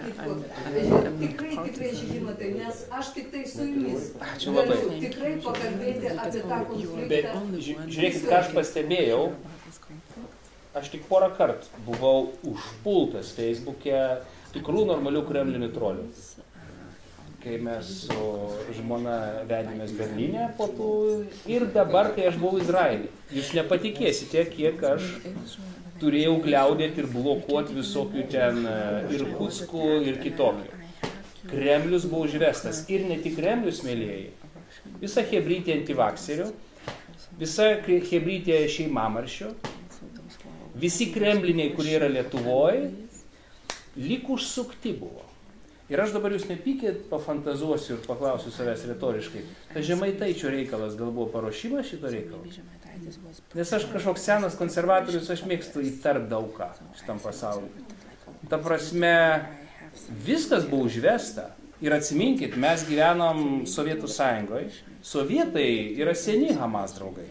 tikrai žinote, nes aš tik tai su Jumis galiu tikrai pakalbėti apie tą konfliktą.
Žiūrėkit, ką aš pastebėjau, aš tik porą kartų buvau užpultas Facebook'e tikrų normalių kremlinių trolių. Kai mes su žmona vedėmės Berlyne po tų ir dabar, kai aš buvau Izraelį. Jūs nepatikėsite, kiek aš turėjau gliaudėti ir blokuoti visokių ten ir Kutskų ir kitokių. Kremlius buvo užvestas. Ir ne tik Kremlius, mėlėjai. Visa hebrytė antivakserių, visa hebrytė šeimamaršio, visi kremliniai, kurie yra Lietuvoje, lyg užsukti buvo. Ir aš dabar jūs nepykit, pafantazuosiu ir paklausiu savęs retoriškai. Tai Žemaitaičio reikalas gal buvo paruošimas šito reikalo? Nes aš kažkoks senas konservatorius, aš mėgstu įtart daug ką šitam pasauliu. Ta prasme, viskas buvo užvesta. Ir atsiminkit, mes gyvenom Sovietų Sąjungoje. Sovietai yra seni Hamas draugai.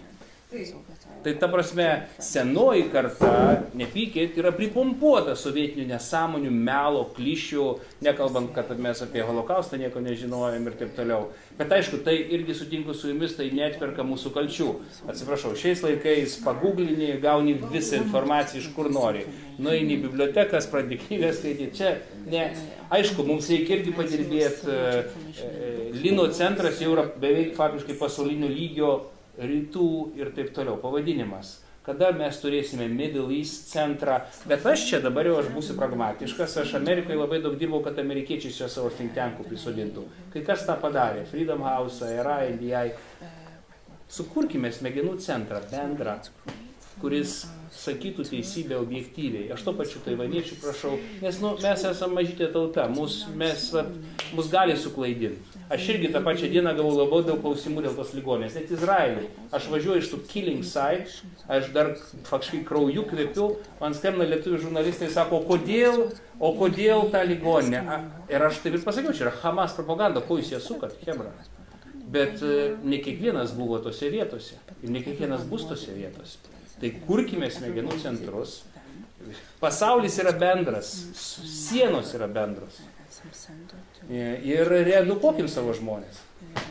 Tai ta prasme, senoji karta, nepykit, yra pripumpuota sovietinių nesąmonių, melo, klišių, nekalbant, kad mes apie holokaustą nieko nežinojom ir taip toliau. Bet aišku, tai irgi sutinku su jumis, tai neatperka mūsų kalčių. Atsiprašau, šiais laikais pagooglini, gauni visą informaciją iš kur nori. Nueini į bibliotekas, pradedi knygas skaityti. Čia, ne, aišku, mums reikia irgi padirbėti. Lino centras jau yra beveik faktiškai pasaulinio lygio rytų ir taip toliau. Pavadinimas. Kada mes turėsime Middle East centrą. Bet aš čia dabar jau aš būsiu pragmatiškas. Aš Amerikoje labai daug dirbau, kad amerikiečiai čia savo think tankų prisodintų. Kai kas tą padarė. Freedom House, ERA, NDI. Sukurkime smegenų centrą bendrą, kuris sakytų teisybę objektyviai. Aš to pačiu taivaniečių prašau, nes mes esame mažytė tauta, mus gali suklaidinti. Aš irgi tą pačią dieną gavau labai daug klausimų dėl tos ligonės, net Izraelį. Aš važiuoju iš tų killing site, aš dar faktiškai krauju kvepiu, man skambina lietuvių žurnalistai, sako, o kodėl ta ligonė? Ir aš taip ir pasakiau, čia yra Hamas propaganda, ko jūs ją sukat, Hebra. Bet ne kiekvienas buvo tose vietose ir ne kiekvienas bus tose vietose. Tai kurkime smegenų centrus, pasaulis yra bendras, sienos yra bendros. Ir reedukuokim savo žmonės.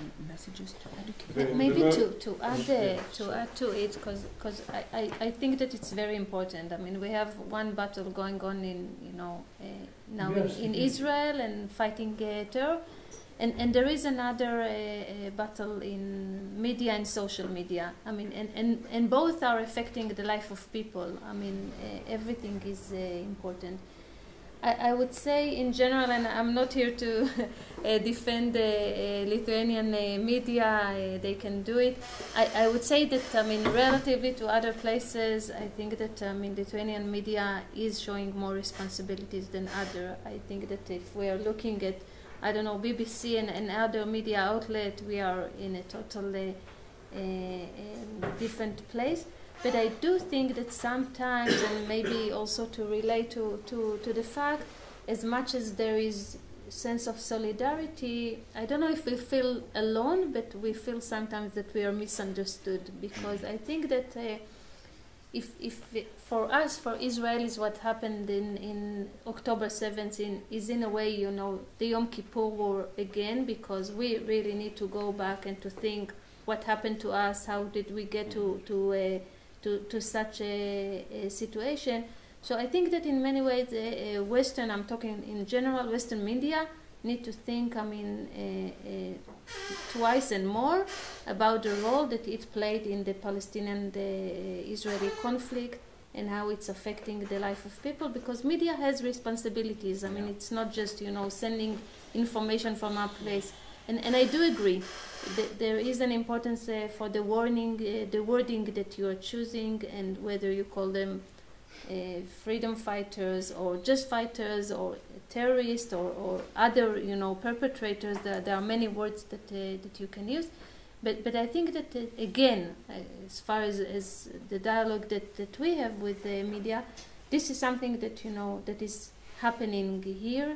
Maybe to add to it, because I think that it's very important. I mean, we have one battle going on in now in Israel and fighting terror, and there is another battle in media and social media. I mean, and both are affecting the life of people. I mean, everything is important. I would say in general, and I'm not here to defend Lithuanian media, they can do it. I would say that, I mean, relatively to other places, I think that, I mean, Lithuanian media is showing more responsibilities than other. I think that if we are looking at, I don't know, BBC and other media outlet, we are in a totally different place. But I do think that sometimes, and maybe also to relate to the fact, as much as there is a sense of solidarity, I don't know if we feel alone, but we feel sometimes that we are misunderstood. Because I think that if for us, for Israelis, what happened in October 17 is in a way, the Yom Kippur War again, because we really need to go back and to think what happened to us, how did we get to such a situation. So I think that in many ways, Western, I'm talking in general, Western media need to think, I mean, twice and more about the role that it played in the Palestinian-Israeli conflict and how it's affecting the life of people, because media has responsibilities. I mean, it's not just, sending information from our place. And I do agree. There is an importance for the wording that you are choosing, and whether you call them freedom fighters or just fighters or terrorists or other perpetrators. There are many words that you can use, but I think that again, as far as the dialogue that we have with the media, this is something that that is happening here.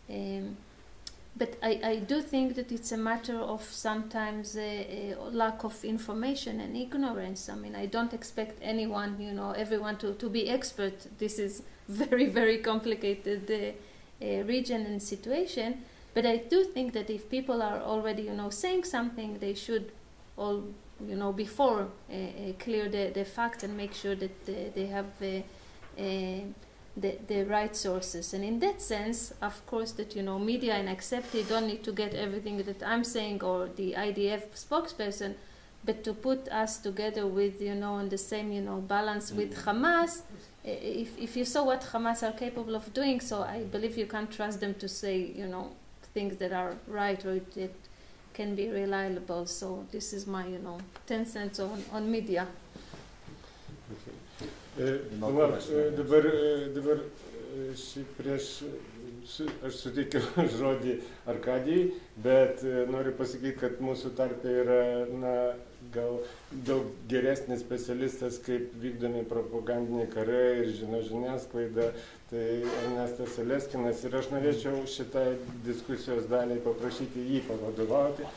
But I do think that it's a matter of sometimes lack of information and ignorance. I mean, I don't expect anyone, everyone to be expert. This is very, very complicated region and situation. But I do think that if people are already, saying something, they should all, before clear the facts and make sure that they have the right sources. And in that sense, of course, that media and accept they don't need to get everything that I'm saying or the IDF spokesperson, but to put us together with on the same balance with Hamas. If you saw what Hamas are capable of doing, so I believe you can't trust them to say things that are right or that can be reliable. So this is my 10 cents on media.
Okay. Dabar aš suteikiu žodį Arkadijai, bet noriu pasakyti, kad mūsų tarpe yra gal daug geresnis specialistas, kaip vykdomi propagandiniai karai ir žiniasklaida, tai Ernestas Aleskinas, ir aš norėčiau šitai diskusijos daliai paprašyti jį pavadovauti,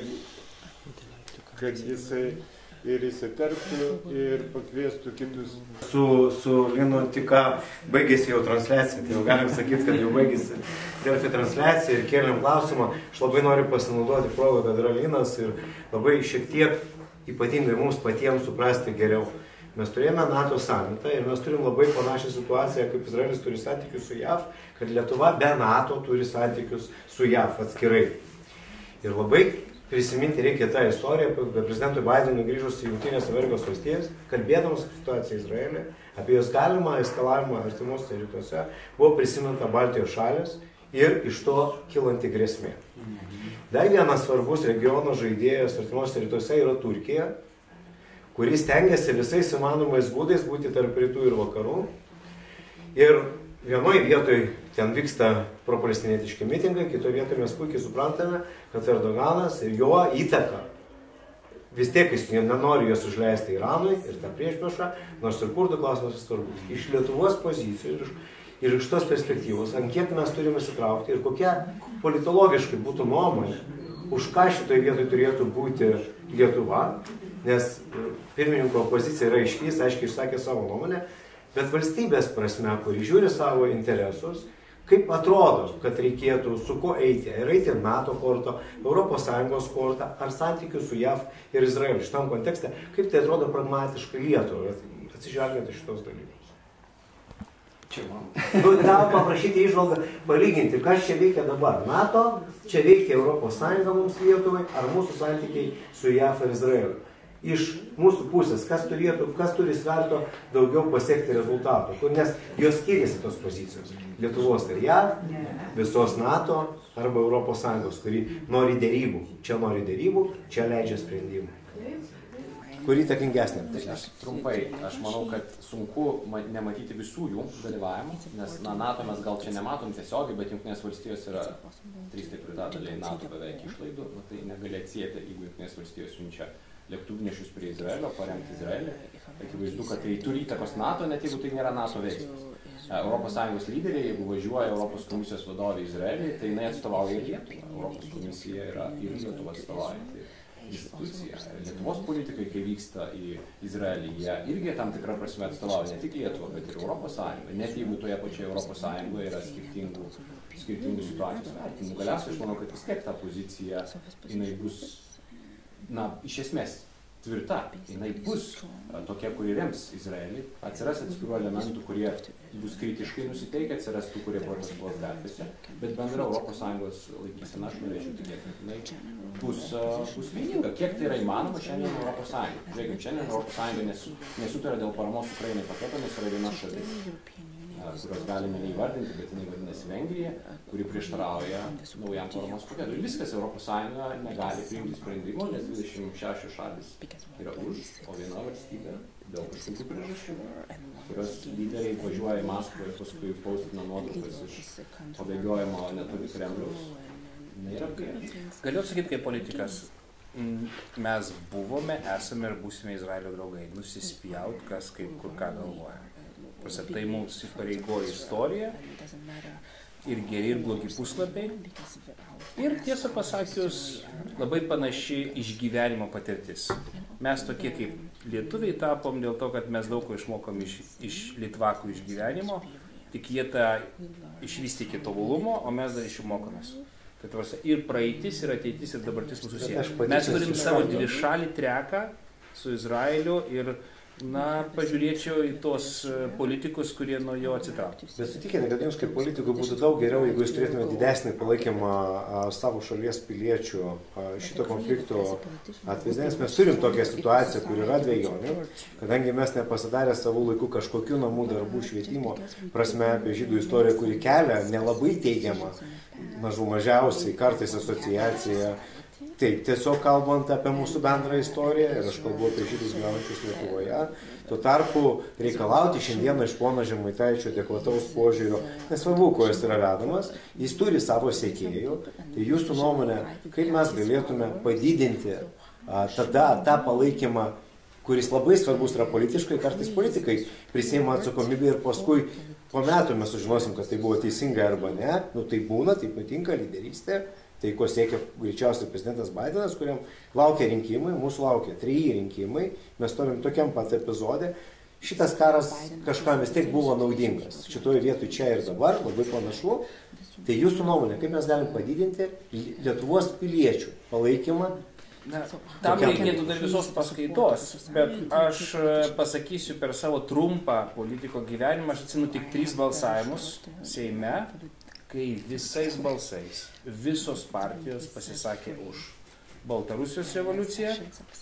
kad jisai ir įsiterptų ir pakviestų kitus.
Su Linu tik ką baigėsi jau transliacija, tai jau galim sakyti, kad jau baigėsi Delfi transliacija ir kėlėm klausimą. Aš labai noriu pasinaudoti progą, kad yra Linas ir labai šiek tiek ypatingai mums patiems suprasti geriau. Mes turėjome NATO samitą ir mes turim labai panašią situaciją, kaip Izraelis turi santykius su JAV, kad Lietuva be NATO turi santykius su JAV atskirai. Ir labai prisiminti reikia tą istoriją, kad prezidentui Bidenui grįžus į Jungtinės Amerikos valstijas, kalbėdamas situaciją Izraelį, apie jos galimą eskalavimą artimuose rytuose, buvo prisiminta Baltijos šalis ir iš to kilanti grėsmė. Dar vienas svarbus regiono žaidėjas artimuose rytuose yra Turkija, kuris stengiasi visais įmanomais būdais būti tarp rytų ir vakarų. Ir vienoje vietoje ten vyksta propalestinietiški mitingai, kitoje vietoje mes puikiai suprantame, kad Erdoganas ir jo įtaka vis tiek jis nenori jos užleisti Iranui ir tą priešpriešą, nors ir kurdų klausimas svarbus. Iš Lietuvos pozicijų ir iš tos perspektyvos, ant kiek mes turime įsitraukti ir kokia politologiškai būtų nuomonė, už ką šitoje vietoje turėtų būti Lietuva, nes pirmininko pozicija yra aiškiai išsakė savo nuomonę, Bet valstybės prasme, kuri žiūri savo interesus, kaip atrodo, kad reikėtų su kuo eiti. Ar eiti NATO korto, ES kortą, ar santykių su JAV ir Izraeliu. Šitam kontekste, kaip tai atrodo pragmatiškai Lietuvai, atsižvelgiant į šitos dalykus.
Čia man.
Tau paprašyti įžvalgą, palyginti, kas čia veikia dabar. NATO, čia veikia ES mums Lietuvai, ar mūsų santykiai su JAV ir Izraeliu. Iš mūsų pusės, kas turi sverto daugiau pasiekti rezultatų, nes jos skiriasi tos pozicijos. Lietuvos ir JAV, visos NATO arba ES, kuri nori dėrybų. Čia nori dėrybų, čia leidžia sprendimų. Kuri įtakingesnė?
Trumpai, aš manau, kad sunku nematyti visų jų dalyvavimų, nes NATO mes gal čia nematom tiesiogiai, bet Jungtinės valstijos yra 3/4 NATO beveik išlaidų, tai negali atsieti, jeigu Jungtinės valstijos siunčia lėktuvnešius prie Izraelio, paremti Izraelį. Akivaizdu, kad tai turi įtakos NATO, net jeigu tai nėra NATO veiksmas. ES lyderiai, jeigu važiuoja Europos komisijos vadovė į Izraelį, tai jinai atstovauja ir Lietuvą. Europos komisija yra ir Lietuvą atstovaujanti institucija. Lietuvos politikai, kai vyksta į Izraelį, jie irgi tam tikrą prasme atstovauja ne tik Lietuvą, bet ir ES. Net jeigu toje pačioje ES yra skirtingų situacijų vertinimų. Galiausiai aš manau, kad vis tiek ta pozicija jinai bus iš esmės tvirta, jinai bus tokia, kuri rems Izraelį, atsiras atskirų elementų, kurie bus kritiškai nusiteikę, atsiras tų, kurie protestuos gatvėse, bet bendra ES laikysena, aš norėčiau tikėti, jinai bus vieninga. Kiek tai yra įmanoma šiandien ES? Žiūrėkime, šiandien ES nesutarė dėl paramos Ukrainai paketo, nes yra viena šalis, kurios galime neįvardinti, bet jinai vadinasi Vengrija, kuri prieštarauja naujam paramos paketui. Ir viskas ES negali priimti sprendimo, nes 26 šalis yra už, o viena valstybė dėl kažkokių priežasčių, kurios lyderiai važiuoja į Maskvą ir paskui postina nuotraukas iš pabėgiojimo netoli Kremliaus.
Galiu atsakyti kaip politikas. Mes buvome, esame ir būsime Izraelio draugai. Nusispjaut, kas kaip kur ką galvoja. Tai mums įpareigoja istorija ir geri ir blogi puslapiai. Ir tiesą pasakius, labai panaši išgyvenimo patirtis. Mes tokie kaip lietuviai tapom dėl to, kad mes daug ko išmokom iš litvakų išgyvenimo, tik jie tą išvystė iki tobulumo, o mes dar iš jų mokomės. Ir praeitis, ir ateitis, ir dabartis mūsų susiję. Mes turim savo dvišalį treką su Izraeliu ir pažiūrėčiau į tos politikus, kurie nuo jo atsitraukė.
Bet sutikite, kad jums kaip politikui būtų daug geriau, jeigu jūs turėtume didesnį palaikymą savo šalies piliečių šito konflikto atveju. Mes turim tokią situaciją, kur yra dvejonių, kadangi mes nepasidarė savo laiku kažkokių namų darbų švietimo prasme apie žydų istoriją, kuri kelia nelabai teigiamą, mažiausiai kartais asociaciją. Taip, tiesiog kalbant apie mūsų bendrą istoriją, ir aš kalbu apie žydus gyvenančius Lietuvoje, tuo tarpu reikalauti šiandieną iš pono Žemaitaičio adekvataus požiūrio, nesvarbu, kuo jis yra vedamas, jis turi savo sekėjų, tai jūsų nuomonė, kaip mes galėtume padidinti tada tą palaikymą, kuris labai svarbus yra politiškai, kartais politikai prisiima atsakomybę ir paskui po metų mes sužinosim, kad tai buvo teisinga arba ne, tai būna, tai patinka lyderystė. Tai ko siekia greičiausiai prezidentas Bidenas, kuriam laukia rinkimai, mūsų laukia 3 rinkimai, mes stovim tokiam pat epizode. Šitas karas kažkam vis tiek buvo naudingas. Šitoje vietoje čia ir dabar, labai panašu. Tai jūsų nuomonė, kaip mes galim padidinti Lietuvos piliečių palaikymą?
Tam reikėtų dar visos paskaitos, bet aš pasakysiu per savo trumpą politiko gyvenimą, aš atsimenu tik 3 balsavimus Seime, kai visais balsais visos partijos pasisakė už Baltarusijos revoliuciją,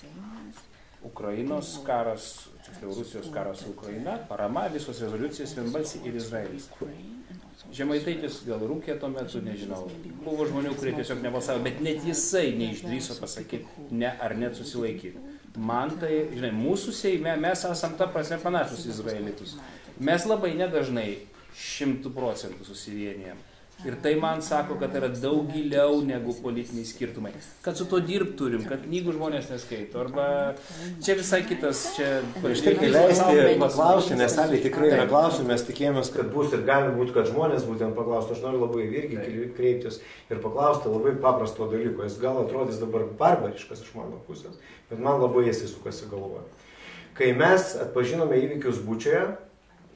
Ukrainos karas, tiksliau Rusijos karas su Ukraina, parama, visos rezoliucijos vienbalsiai ir Izraelis. Žemaitaitis gal rūkė tuo metu, nežinau. Buvo žmonių, kurie tiesiog nebalsavo, bet net jisai neišdrįso pasakyti ne ar net susilaikyti. Man tai, žinai, mūsų Seime mes esam ta prasme panašus Izraelitus. Mes labai nedažnai 100% susivienijam. Ir tai man sako, kad yra daug giliau negu politiniai skirtumai. Kad su to dirbt turim, kad knygų žmonės neskaito. Arba čia visai kitas, čia...
Iš tikrųjų leisti paklausti, nes salėje tikrai yra klausimų, mes tikėjomės, kad bus ir gali būti, kad žmonės būtent paklaustų. Aš noriu labai irgi kreiptis ir paklausti labai paprasto dalyko. Jis gal atrodys dabar barbariškas iš mano pusės, bet man labai jis įsukasi galvoje. Kai mes atpažinome įvykius Bučioje,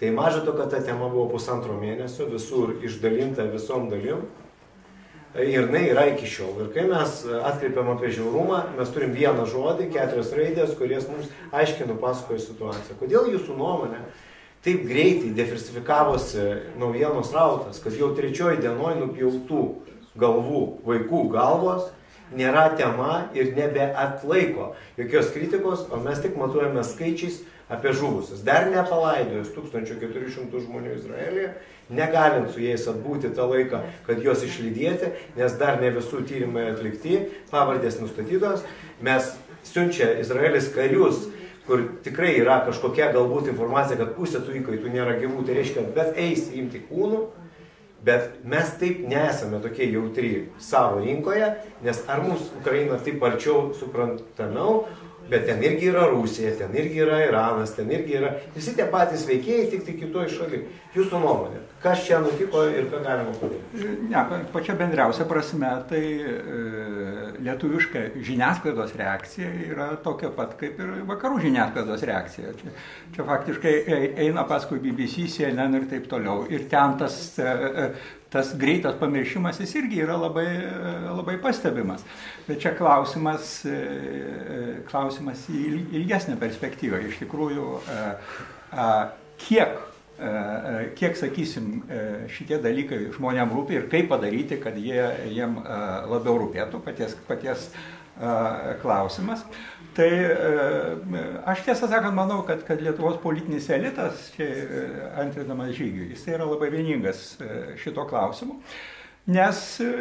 Tai maža to, kad ta tema buvo 1,5 mėnesio, visur išdalinta visom dalim. Ir jinai yra iki šiol. Ir kai mes atkreipiam apie žiaurumą, mes turim vieną žodį, 4 raidės, kurias mums aiškiai nupasakoja situaciją. Kodėl jūsų nuomonė taip greitai diversifikavosi naujienos rautas, kad jau 3 dienoj nupjautų galvų vaikų galvos nėra tema ir nebeatlaiko jokios kritikos, o mes tik matuojame skaičiais apie žuvusius. Dar nepalaidojus 1400 žmonių Izraelyje, negalint su jais atbūti tą laiką, kad juos išlydėti, nes dar ne visų tyrimai atlikti, pavardės nustatytos, mes siunčia Izraelis karius, kur tikrai yra kažkokia galbūt informacija, kad pusė tų įkaitų nėra gyvų, tai reiškia, bet eis imti kūnų, bet mes taip nesame tokie jautri savo rinkoje, nes ar mums Ukraina taip arčiau suprantamiau, bet ten irgi yra Rusija, ten irgi yra Iranas, ten irgi yra visi tie patys veikėjai, tik kitoj šaly. Jūsų nuomonė, kas čia nutiko ir ką galima padaryti?
Ne, pačia bendriausia prasme, tai lietuviška žiniasklaidos reakcija yra tokia pat kaip ir vakarų žiniasklaidos reakcija. Čia faktiškai eina paskui BBC, CNN ir taip toliau. Ir ten tas greitas pamiršimas jis irgi yra labai pastebimas. Bet čia klausimas į ilgesnę perspektyvą. Iš tikrųjų, kiek sakysim, šitie dalykai žmonėm rūpi ir kaip padaryti, kad jiem labiau rūpėtų paties klausimas. Tai aš tiesą sakant manau, kad Lietuvos politinis elitas, čia antrinamas Žygiui, jis yra labai vieningas šito klausimu, nes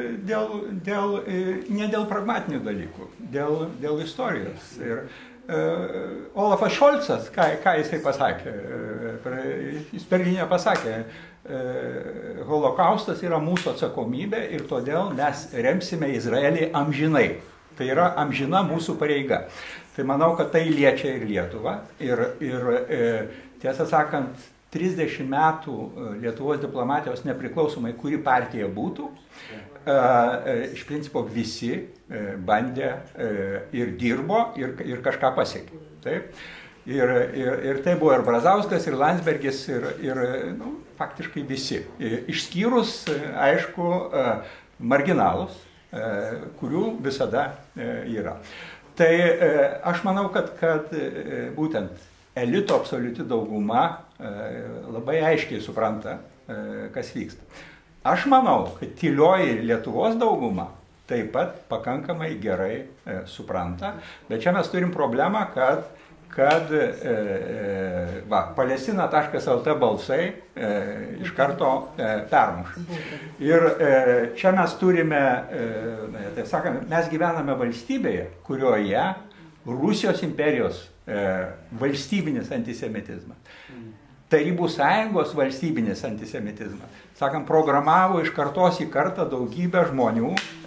ne dėl pragmatinių dalykų, dėl istorijos. Ir Olafas Šolcas, ką jisai pasakė, jis Berlyne pasakė, holokaustas yra mūsų atsakomybė ir todėl mes remsime Izraelį amžinai. Tai yra amžina mūsų pareiga. Tai manau, kad tai liečia ir Lietuvą. Ir tiesą sakant, 30 metų Lietuvos diplomatijos nepriklausomai, kuri partija būtų, iš principo visi bandė ir dirbo ir kažką pasiekė. Taip? Ir tai buvo ir Brazauskas, ir Landsbergis, ir faktiškai visi. Išskyrus, aišku, marginalus, kurių visada yra. Tai aš manau, kad būtent elito absoliuti dauguma labai aiškiai supranta, kas vyksta. Aš manau, kad tylioji Lietuvos dauguma taip pat pakankamai gerai supranta, bet čia mes turim problemą, kad Palestina.lt balsai iš karto permuša. Ir čia mes turime, taip sakant, mes gyvename valstybėje, kurioje Rusijos imperijos valstybinis antisemitizmas, Tarybų sąjungos valstybinis antisemitizmas, sakant, programavo iš kartos į kartą daugybę žmonių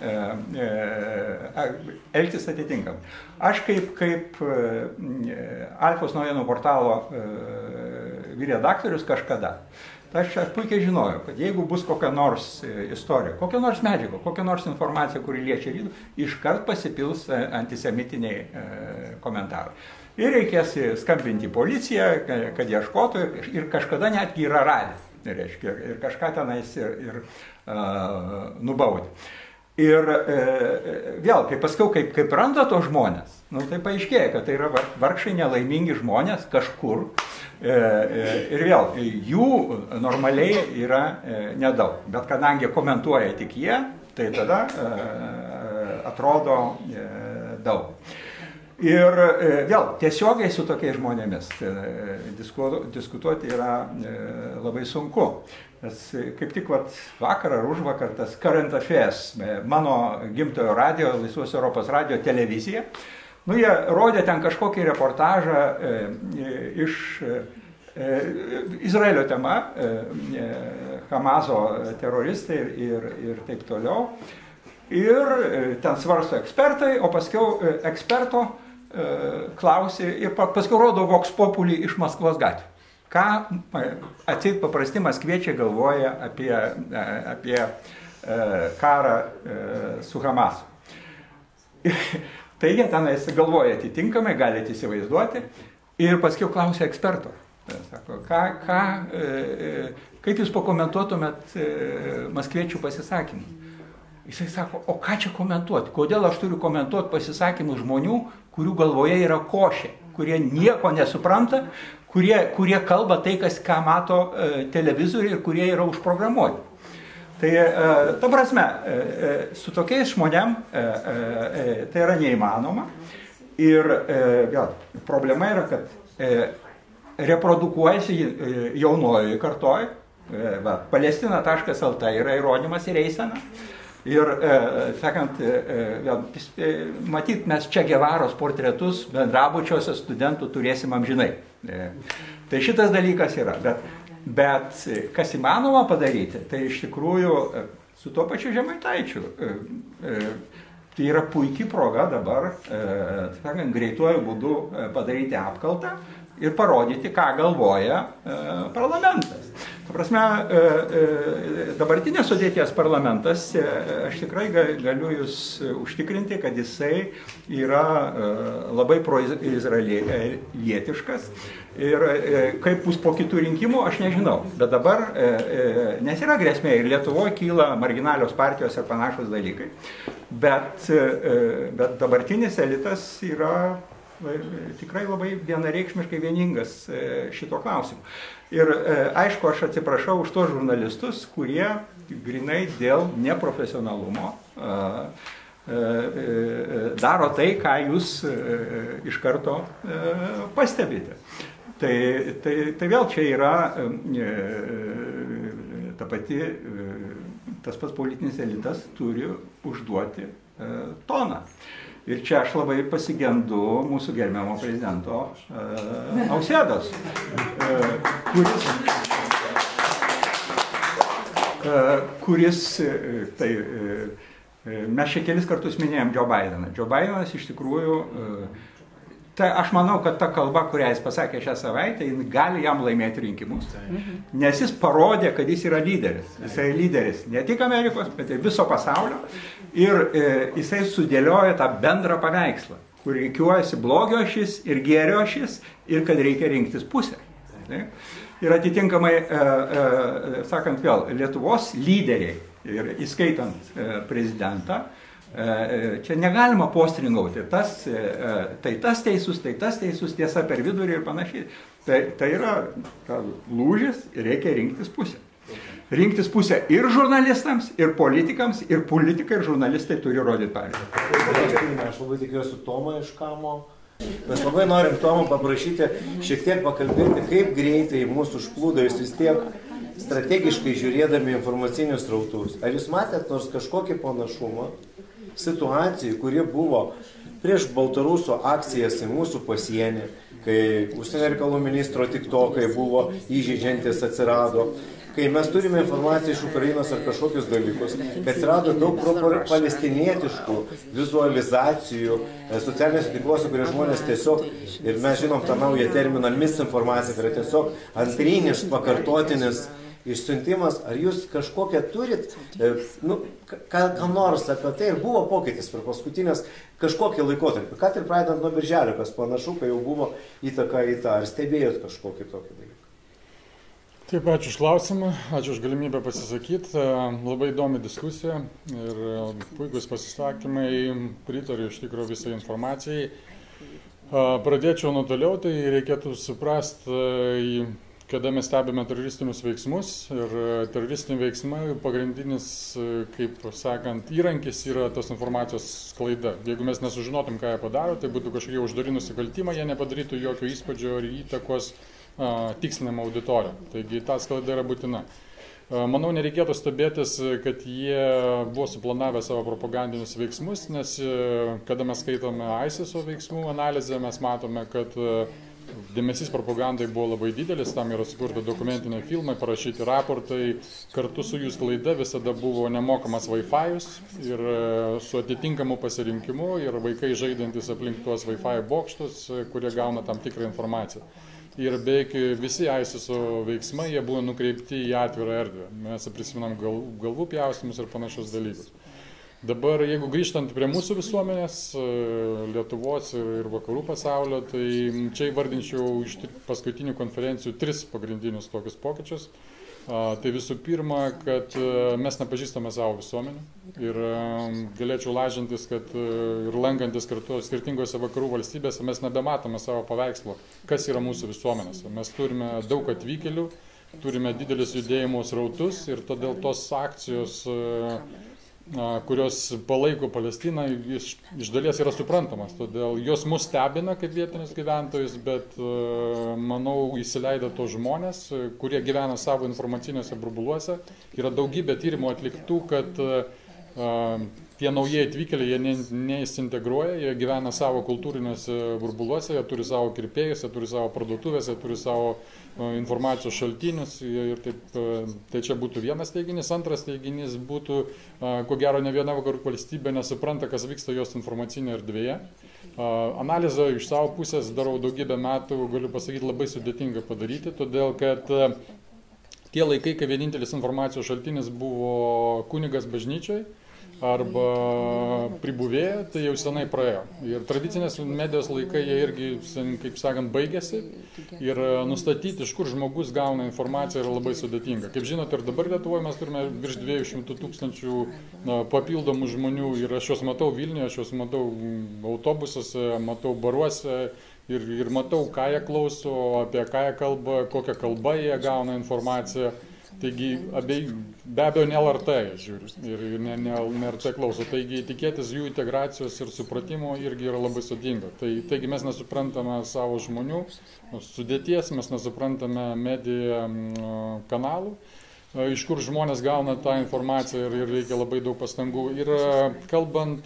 elgtis atitinkamai. Aš kaip Alfos naujienų portalo vyredaktorius kažkada, aš puikiai žinojau, kad jeigu bus kokia nors istorija, kokia nors medžiaga, kokia nors informacija, kuri liečia žydų, iškart pasipils antisemitiniai komentarai. Ir reikės skambinti policiją, kad ieškotų ir kažkada netgi yra radę, reiškia, ir kažką tenais ir nubaudė. Ir vėl, kai paskiau, kaip randa tos žmonės, tai paaiškėja, kad tai yra vargšai nelaimingi žmonės kažkur. Ir vėl, jų normaliai yra nedaug, bet kadangi komentuoja tik jie, tai tada atrodo daug. Ir vėl, tiesiogiai su tokiais žmonėmis diskutuoti yra labai sunku. Nes kaip tik vakar ar užvakar tas Current Affairs, mano gimtojo radio, Laisvos Europos radio televizija, jie rodė ten kažkokį reportažą iš Izraelio tema, Hamaso teroristai ir taip toliau. Ir ten svarsto ekspertai, o paskiau eksperto klausė ir paskiau rodo Vox Populi iš Maskvos gatvių. Ką atseit paprasti maskviečiai galvoja apie karą su Hamasu. Tai jie tenais galvoja atitinkamai, galite įsivaizduoti, ir paskiau klausė eksperto. Sako, kaip jūs pakomentuotumėt maskviečių pasisakymą? Jisai sako, o ką čia komentuoti? Kodėl aš turiu komentuoti pasisakymus žmonių, kurių galvoje yra košė, kurie nieko nesupranta, kurie kalba tai, ką mato televizoriai ir kurie yra užprogramuoti. Tai, ta prasme, su tokiais žmonėm tai yra neįmanoma. Ir vėl, problema yra, kad reprodukuojasi jaunojoje kartoje. Palestina.lt yra įrodymas ir eisena. Ir, sakant, matyt, mes Che Guevaros portretus bendrabučiuose studentų turėsim amžinai. Tai šitas dalykas yra. Bet kas įmanoma padaryti, tai iš tikrųjų su tuo pačiu Žemaitaičiu. Tai yra puikia proga dabar, sakant, greituoju būdu padaryti apkaltą ir parodyti, ką galvoja parlamentas. Ta prasme, dabartinės sudėties parlamentas, aš tikrai galiu jūs užtikrinti, kad jisai yra labai proizraelietiškas ir kaip bus po kitų rinkimų, aš nežinau. Bet dabar, nes yra grėsmė ir Lietuvoje kyla marginalios partijos ir panašus dalykai, bet dabartinis elitas yra tikrai labai vienareikšmiškai vieningas šito klausimu. Ir aišku, aš atsiprašau už tos žurnalistus, kurie grinai dėl neprofesionalumo daro tai, ką jūs iš karto pastebite. Tai vėl čia yra tas pats politinis elitas turi užduoti toną. Ir čia aš labai pasigendu mūsų gerbiamo prezidento Nausėdos, kuris mes čia kelis kartus minėjom Joe Bideną. Joe Bidenas iš tikrųjų, aš manau, kad ta kalba, kurią jis pasakė šią savaitę, jis gali jam laimėti rinkimus. Nes jis parodė, kad jis yra lyderis. Jisai lyderis ne tik Amerikos, bet ir viso pasaulio. Ir jisai sudėlioja tą bendrą paveikslą, kur reikiuojasi blogio ašis ir gėrio ašis ir kad reikia rinktis pusę. Ir atitinkamai, sakant vėl, Lietuvos lyderiai, ir įskaitant prezidentą, čia negalima postringauti, tai tas teisus, tiesa per vidurį ir panašiai. Tai yra lūžis ir reikia rinktis pusę. Rinktis pusę ir žurnalistams, ir politikams, ir politikai, ir žurnalistai turi rodyti pavyzdį.
Aš labai tikiuosi Tomą iš Kamo. Mes labai norim Tomą paprašyti šiek tiek pakalbėti, kaip greitai mūsų užplūdo jūs vis tiek strategiškai žiūrėdami informacinius srautus. Ar jūs matėt nors kažkokį panašumą situacijų, kurie buvo prieš Baltaruso akcijas į mūsų pasienį, kai užsienio reikalų ministro tiktokai buvo įžeidžiantis atsirado, kai mes turime informaciją iš Ukrainos ar kažkokius dalykus, kad atsirado daug palestinietiškų vizualizacijų socialiniuose tinkluose, kurie žmonės tiesiog, ir mes žinom tą naują terminą misinformacija, tai yra tiesiog antrinis, pakartotinis išsiuntimas. Ar jūs kažkokią turit, ką nors apie tai, ir buvo pokytis per paskutinės kažkokį laikotarpį, kad ir pradedant nuo birželio, kas panašu, kai jau buvo įtaka į tą, ar stebėjot kažkokį tokį dalyką?
Taip, ačiū už klausimą, ačiū už galimybę pasisakyti, labai įdomi diskusija ir puikus pasisakymai, pritariu iš tikrųjų visai informacijai. Pradėčiau nuo toliau, tai reikėtų suprasti, kada mes stebime teroristinius veiksmus, ir teroristiniai veiksmai pagrindinis, kaip sakant, įrankis yra tos informacijos sklaida. Jeigu mes nesužinotum, ką jie padaro, tai būtų kažkokie uždari nusikaltimai, jie nepadarytų jokio įspūdžio ir įtakos tikslinėm auditorijom. Taigi ta sklaida yra būtina. Manau, nereikėtų stebėtis, kad jie buvo suplanavę savo propagandinius veiksmus, nes kada mes skaitome ISIS veiksmų analizę, mes matome, kad dėmesys propagandai buvo labai didelis, tam yra sukurta dokumentiniai filmai, parašyti raportai, kartu su jų sklaida visada buvo nemokamas Wi-Fi'us ir su atitinkamu pasirinkimu ir vaikai žaidantis aplink tuos Wi-Fi bokštus, kurie gauna tam tikrą informaciją. Ir beveik visi ISIS veiksmai, jie buvo nukreipti į atvirą erdvę. Mes prisimenam galvų pjaustymus ir panašius dalykus. Dabar, jeigu grįžtant prie mūsų visuomenės, Lietuvos ir vakarų pasaulio, tai čia įvardinčiau iš paskutinių konferencijų 3 pagrindinius tokius pokyčius. Tai visų pirma, kad mes nepažįstame savo visuomenę ir galėčiau lažintis, kad ir lankantis kartu skirtingose vakarų valstybėse mes nebematome savo paveikslo, kas yra mūsų visuomenėse. Mes turime daug atvykėlių, turime didelis judėjimo srautus ir todėl tos akcijos, kurios palaiko Palestiną, iš dalies yra suprantamas. Todėl jos mus stebina kaip vietinius gyventojus, bet manau įsileido tos žmonės, kurie gyvena savo informaciniuose burbuluose. Yra daugybė tyrimų atliktų, kad tie naujieji atvykėliai, jie neįsintegruoja, jie gyvena savo kultūriniuose burbuluose, jie turi savo kirpėjus, jie turi savo parduotuvės, jie turi savo informacijos šaltinius ir taip, tai čia būtų vienas teiginys. Antras teiginys būtų, ko gero ne viena vakarų valstybė nesupranta, kas vyksta jos informacinėje erdvėje. Analizą iš savo pusės darau daugybę metų, galiu pasakyti, labai sudėtinga padaryti, todėl kad tie laikai, kai vienintelis informacijos šaltinis buvo kunigas bažnyčiai arba pribuvėja, tai jau senai praėjo. Ir tradicinės medijos laikai, jie irgi, kaip sakant, baigėsi. Ir nustatyti, iš kur žmogus gauna informaciją, yra labai sudėtinga. Kaip žinote, ir dabar Lietuvoje mes turime virš 200 000 papildomų žmonių. Ir aš juos matau Vilniuje, aš juos matau autobusuose, matau baruose. Ir matau, ką jie klauso, apie ką jie kalba, kokią kalbą jie gauna informaciją. Taigi, be abejo, ne LRT žiūriu ir ne LRT klauso. Taigi, tikėtis jų integracijos ir supratimo irgi yra labai sudėtinga. Taigi, mes nesuprantame savo žmonių sudėties, mes nesuprantame mediją kanalų, iš kur žmonės gauna tą informaciją ir reikia labai daug pastangų. Ir kalbant,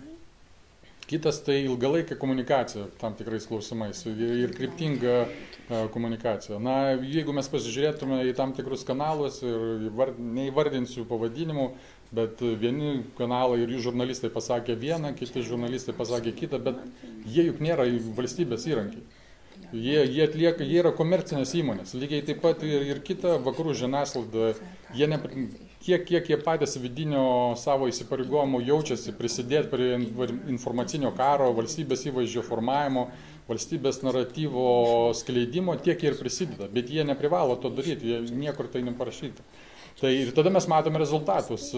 kitas tai ilgalaikė komunikacija tam tikrais klausimais ir kryptinga komunikacija. Na, jeigu mes pasižiūrėtume į tam tikrus kanalus ir neįvardinsiu pavadinimų, bet vieni kanalai ir jų žurnalistai pasakė vieną, kiti žurnalistai pasakė kitą, bet jie juk nėra valstybės įrankiai. Jie yra komercinės įmonės. Lygiai taip pat ir kita vakarų žiniasklaida, kiek jie patys vidinio savo įsipareigojimo jaučiasi prisidėti prie informacinio karo, valstybės įvaizdžio formavimo, valstybės naratyvo skleidimo, tiek ir prisideda, bet jie neprivalo to daryti, jie niekur tai neparašyta. Tai ir tada mes matome rezultatus.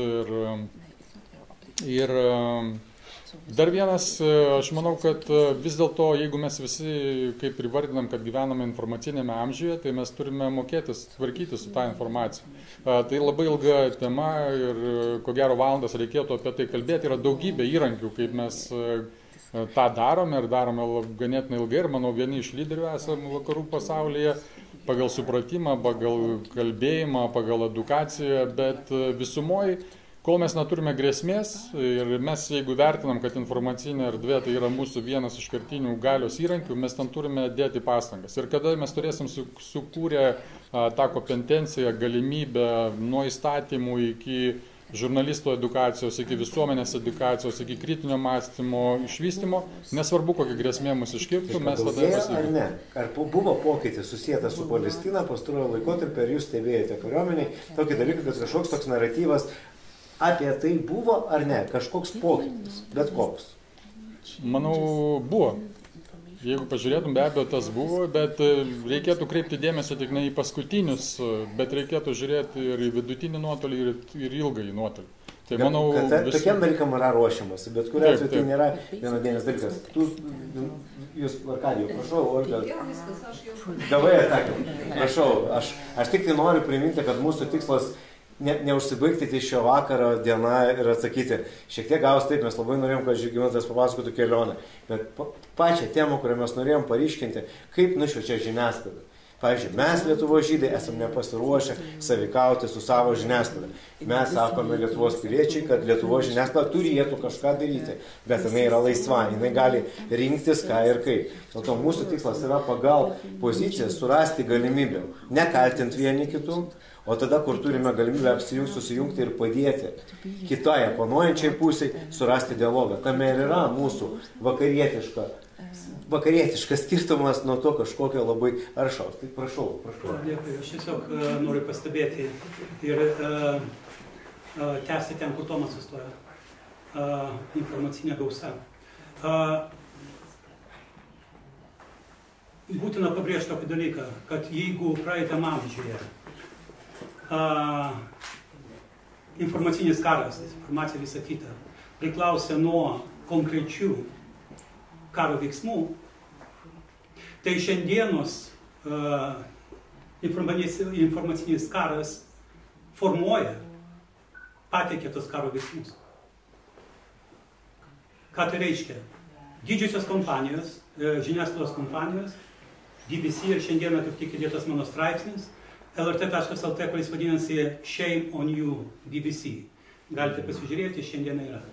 Ir dar vienas, aš manau, kad vis dėlto, jeigu mes visi, kaip ir vardinam, kad gyvename informacinėme amžiuje, tai mes turime mokėtis, tvarkyti su tą informaciją. Tai labai ilga tema ir ko gero valandas reikėtų apie tai kalbėti. Yra daugybė įrankių, kaip mes tą darome ir darome ganėtinai ilgai ir manau vieni iš lyderių esame vakarų pasaulyje pagal supratimą, pagal kalbėjimą, pagal edukaciją, bet visumoje, kol mes neturime grėsmės ir mes jeigu vertinam, kad informacinė erdvė tai yra mūsų vienas iš kertinių galios įrankių, mes ten turime dėti pastangas. Ir kada mes turėsim sukūrę tą kompetenciją, galimybę nuo įstatymų iki žurnalistų edukacijos, iki visuomenės edukacijos, iki kritinio mąstymo išvystymo, nesvarbu, kokia grėsmė mus iškirptų, mes tada pasirinkime.
Ar buvo pokytis susijęs su Palestina pastaruoju laikotarpiu, ar jūs stebėjote kariuomeniai tokį dalyką, kad kažkoks toks naratyvas apie tai buvo ar ne, kažkoks pokytis, bet koks?
Manau, buvo. Jeigu pažiūrėtum, be abejo, tas buvo, bet reikėtų kreipti dėmesį tik ne į paskutinius, bet reikėtų žiūrėti ir į vidutinį nuotolį, ir ilgąjį nuotolį. Tai manau,
tokiam dalykam yra ruošiamasi, bet kuriuo atveju tai nėra vienadienis dalykas. Jūs, Arkadijau, prašau, Olga. Gavai atsakymą. Prašau, aš tik tai noriu priminti, kad mūsų tikslas neužsibaigti tai šio vakaro diena ir atsakyti. Šiek tiek gavus taip, mes labai norėjom, kad Žygimantas papasakotų kelionę, bet pačią temą, kurią mes norėjom paryškinti, kaip nušviečia žiniasklaida. Pavyzdžiui, mes Lietuvos žydai esame nepasiruošę sąveikauti su savo žiniasklaida. Mes sakome Lietuvos piliečiai, kad Lietuvos žiniasklaida turėtų kažką daryti, bet jinai yra laisva, jinai gali rinktis ką ir kaip. Dėl to mūsų tikslas yra pagal poziciją surasti galimybę, nekaltinti vieni kitų, o tada, kur turime galimybę apsijungti, susijungti ir padėti kitoje oponuojančiai pusiai surasti dialogą. Tame ir yra mūsų vakarietiškas skirtumas nuo to kažkokio labai aršaus. Tai prašau.
Dėkui, aš tiesiog noriu pastebėti ir tęsti ten, kur Tomas sustojo. informacinė gausa. Būtina pabrėžti tokį dalyką, kad jeigu praeitam amžiuje informacinis karas, informacija visą kitą, priklausė nuo konkrečių karo veiksmų, tai šiandienos informacinis karas formuoja, pateikia tos karo veiksmus. Ką tai reiškia? Didžiosios kompanijos, žiniasklaidos kompanijos, BBC ir šiandieną kaip tik įdėtas mano straipsnis, LRT.lt, kuris vadinasi Shame on You BBC. Galite pasižiūrėti, šiandieną yra.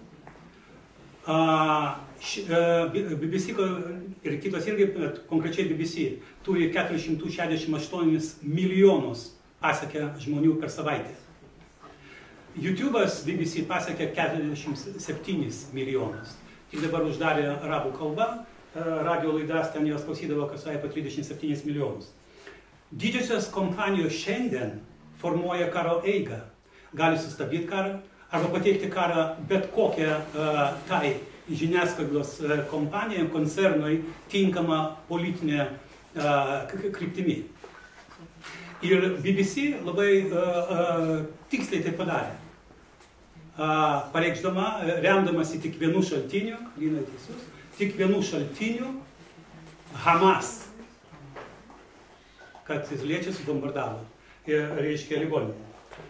BBC ir kitos irgi, konkrečiai BBC, turi 468 milijonus pasiekia žmonių per savaitę. YouTube'as BBC pasiekia 47 milijonus. Tik dabar uždarė arabų kalbą, radio laidas ten jos klausydavo, kas apie 37 milijonus. Didžiosios kompanijos šiandien formuoja karo eigą. Gali sustabdyti karą arba pateikti karą bet kokią tai žiniasklaidos kompanijai, koncernui tinkamą politinę kryptimį. Ir BBC labai tiksliai tai padarė. Pareikšdama, remdamasi tik vienų šaltinių, Lina teisus, tik vienų šaltinių, Hamas, kad izraeliečiai subombardavo, reiškia ligoninę.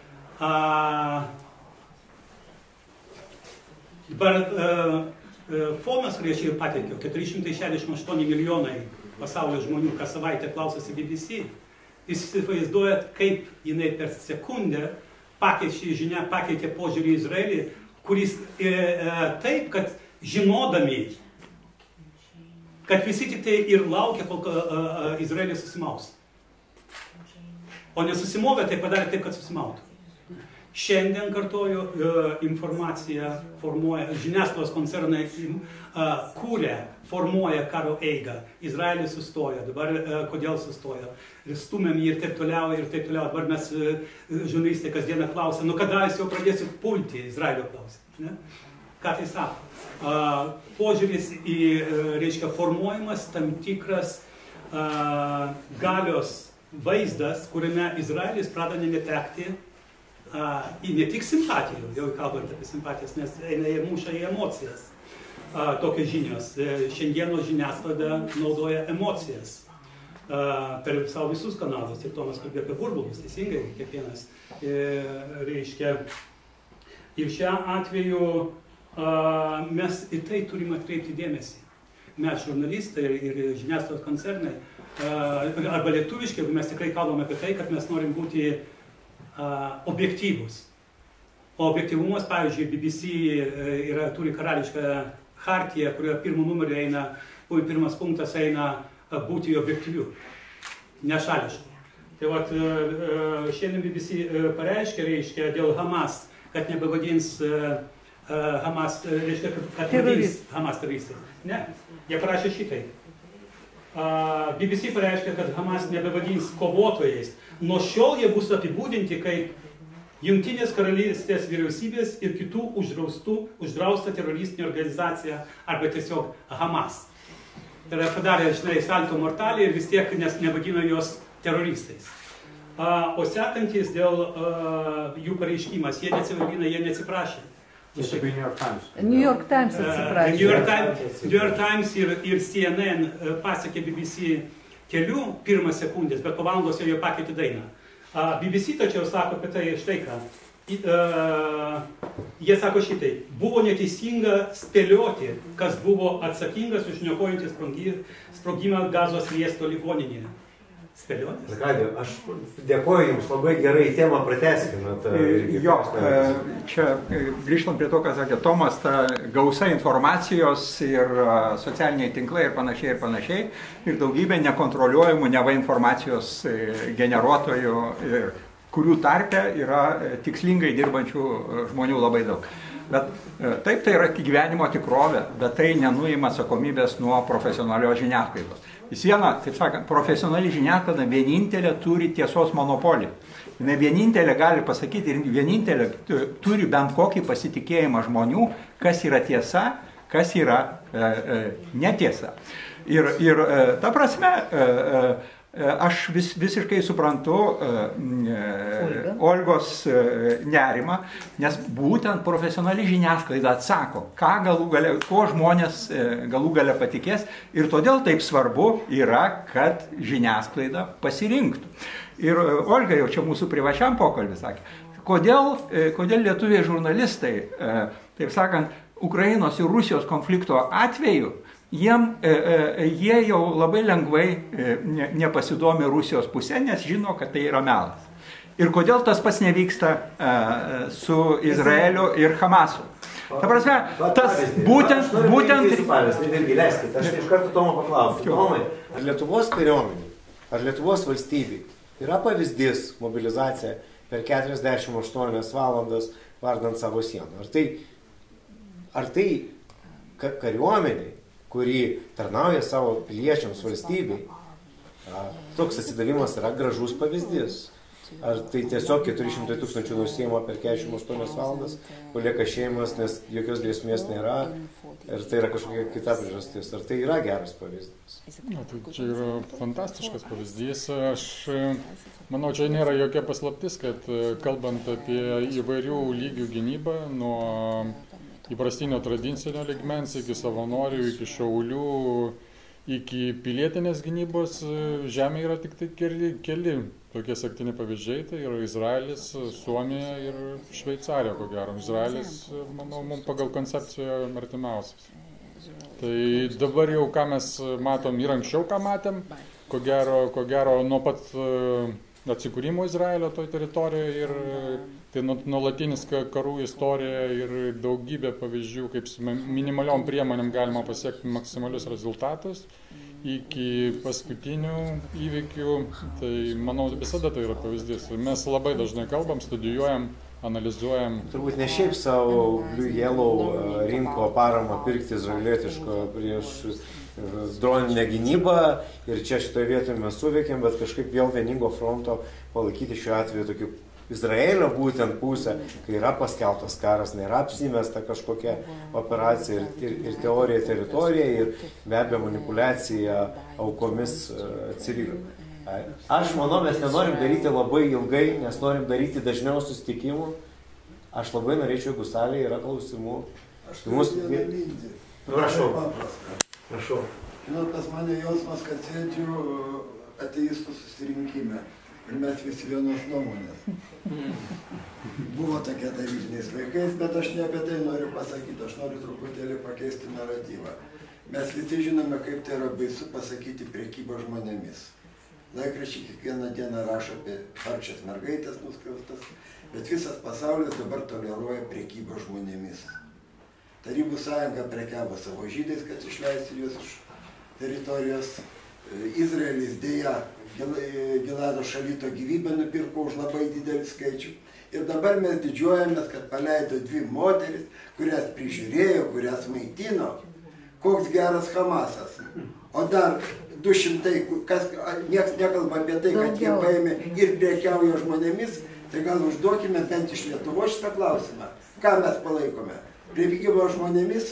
Dabar fonas, kurį aš ir pateikiau, 468 milijonai pasaulio žmonių kas savaitę klausosi BBC, jūs įsivaizduojat, kaip jinai per sekundę pakeitė požiūrį į Izraelį, kuris taip, kad žinodami, kad visi tik tai ir laukia, kol Izraelis susimaus. O nesusimovė, tai padarė taip, kad susimautų. Šiandien, kartoju, informacija formuoja, žiniasklaidos koncernai kūrė, formuoja karo eigą. Izraelis sustoja, dabar kodėl sustoja, stumėm jį ir taip toliau, ir taip toliau. Dabar mes, žurnalistai, kasdieną klausia, nu kada jūs jau pradėsit pulti, Izraelio klausia. Ne? Ką tai sako? Požiūris į, reiškia, formuojamas tam tikras galios vaizdas, kuriame Izraelis pradeda netekti ne tik simpatijų, jau kalbant apie simpatijas, nes eina į mūšą į emocijas. Tokios žinios. Šiandienos žiniasklaida naudoja emocijas per savo visus kanalus. Ir Tomas kalbėjo apie burbulus, teisingai, kiekvienas reiškia. Ir šią atveju mes į tai turime atkreipti dėmesį. Mes, žurnalistai ir žiniasklaidos koncernai, arba lietuviškai, mes tikrai kalbame apie tai, kad mes norim būti objektyvus. O objektyvumas, pavyzdžiui, BBC turi karališką chartiją, kurioje pirmų numerių eina, pirmas punktas eina būti objektyviu, nešališku. Tai vat, šiandien BBC pareiškia, reiškia, dėl Hamas, kad nebevadins Hamas, reiškia, kad vadins Hamas teroristai. Ne, jie parašė šitai. BBC pareiškia, kad Hamas nebevadins kovotojais. Nuo šiol jie bus apibūdinti kaip Jungtinės karalystės vyriausybės ir kitų uždrausta teroristinė organizacija arba tiesiog Hamas. Tai yra padarė, žinai, salto mortalį ir vis tiek nevadino jos teroristais. O sekantis dėl jų pareiškimas, jie neatsiprašė.
New York Times atsiprašė.
New York Times ir CNN pasiekė BBC kelių pirmas sekundės, bet po valandos jau pakeitė dainą. BBC tačiau sako apie tai štai ką. Jie sako šitai, buvo neteisinga spėlioti, kas buvo atsakingas už niokojantį sprogimą Gazos miesto ligoninėje. Spėlionės?
Aš dėkoju Jums, labai gerai temą pratęskime.
Jo, čia grįžtant prie to, ką sakė Tomas, ta gausa informacijos ir socialiniai tinklai ir panašiai, ir daugybė nekontroliuojamų neva informacijos generuotojų, kurių tarpe yra tikslingai dirbančių žmonių labai daug. Bet taip, tai yra gyvenimo tikrovė, bet tai nenuima atsakomybės nuo profesionalios žiniasklaidos. Vis viena, taip sakant, profesionali žiniasklaida vienintelė turi tiesos monopolį. Jis vienintelė gali pasakyti ir vienintelė turi bent kokį pasitikėjimą žmonių, kas yra tiesa, kas yra netiesa. Ir ta prasme, aš visiškai suprantu Olgos nerimą, nes būtent profesionali žiniasklaida atsako, ko žmonės galų gale patikės, ir todėl taip svarbu yra, kad žiniasklaida pasirinktų. Ir Olga jau čia mūsų privačiam pokalbį sakė, kodėl lietuviai žurnalistai, taip sakant, Ukrainos ir Rusijos konflikto atveju, jie jau labai lengvai nepasidomi Rusijos pusė, nes žino, kad tai yra melas. Ir kodėl tas pats nevyksta su Izraeliu ir Hamasu. Ta prasme, tas būtent...
Leiskite, aš iš karto Tomo paklausiu. Tomai, ar Lietuvos kariuomenė, ar Lietuvos valstybė yra pavyzdys mobilizacija per 48 valandas vardant savo sieną? Ar tai kariuomeniai, kuri tarnauja savo piliečiams valstybei, toks atsidavimas yra gražus pavyzdys? Ar tai tiesiog 400 000 nusiima per 48 valandas, palieka šeimas, nes jokios grėsmės nėra, ir tai yra kažkokia kita priežastis? Ar tai yra geras pavyzdys?
Na, tai čia yra fantastiškas pavyzdys. Aš manau, čia nėra jokia paslaptis, kad kalbant apie įvairių lygių gynybą, nuo įprastinio tradicinio lygmens iki savanorių, iki šaulių, iki pilietinės gynybos, žemė yra tik tai keli tokie sektini pavyzdžiai, tai yra Izraelis, Suomija ir Šveicarija, ko gero. Izraelis, manau, mums pagal koncepciją artimiausias. Tai dabar jau, ką mes matom ir anksčiau, ką matėm, ko gero nuo pat atsikūrimo Izraelio toj teritorijoje, ir tai nuolatinis karų istorija ir daugybė pavyzdžių, kaip su minimaliom priemonėm galima pasiekti maksimalius rezultatus iki paskutinių įvykių. Tai manau, visada tai yra pavyzdys. Mes labai dažnai kalbam, studijuojam, analizuojam.
Turbūt ne šiaip savo Blue Yellow rinko paramą pirkti izraelietiško prieš droninę gynybą, ir čia šitoje vietoje mes suveikėm, bet kažkaip vėl vieningo fronto palaikyti šiuo atveju tokių Izraelio būtent pusę, kai yra paskelbtas karas, nėra apsimesta kažkokia operacija ir teorija teritorija, ir be abejo manipuliacija aukomis civilių. Aš manau, mes nenorim daryti labai ilgai, nes norim daryti dažniau susitikimų. Aš labai norėčiau, jeigu salėje yra klausimų.
Aš turiu vieną mintį.
Prašau.
Žinot, pas mane jausmas, kad sėdžiu ateistų susirinkime. Ir mes visi vienos nuomonės. Buvo tokie tarybiniais laikais, bet aš ne apie tai noriu pasakyti, aš noriu truputėlį pakeisti naratyvą. Mes visi žinome, kaip tai yra baisu pasakyti prekybą žmonėmis. Laikraščiai kiekvieną dieną rašo apie vargšes mergaitės nuskriaustas, bet visas pasaulis dabar toleruoja prekybą žmonėmis. Tarybų sąjunga prekiavo savo žydais, kad išleisti juos iš teritorijos. Izraelis dėja Gilado šalito gyvybę nupirko už labai didelį skaičių. Ir dabar mes didžiuojamės, kad paleido 2 moteris, kurias prižiūrėjo, kurias maitino. Koks geras Hamasas. O dar 200, nieks nekalba apie tai, kad jie paėmė ir prekiauja žmonėmis, tai gal užduokime bent iš Lietuvos šitą klausimą. Ką mes palaikome? Prekybą žmonėmis?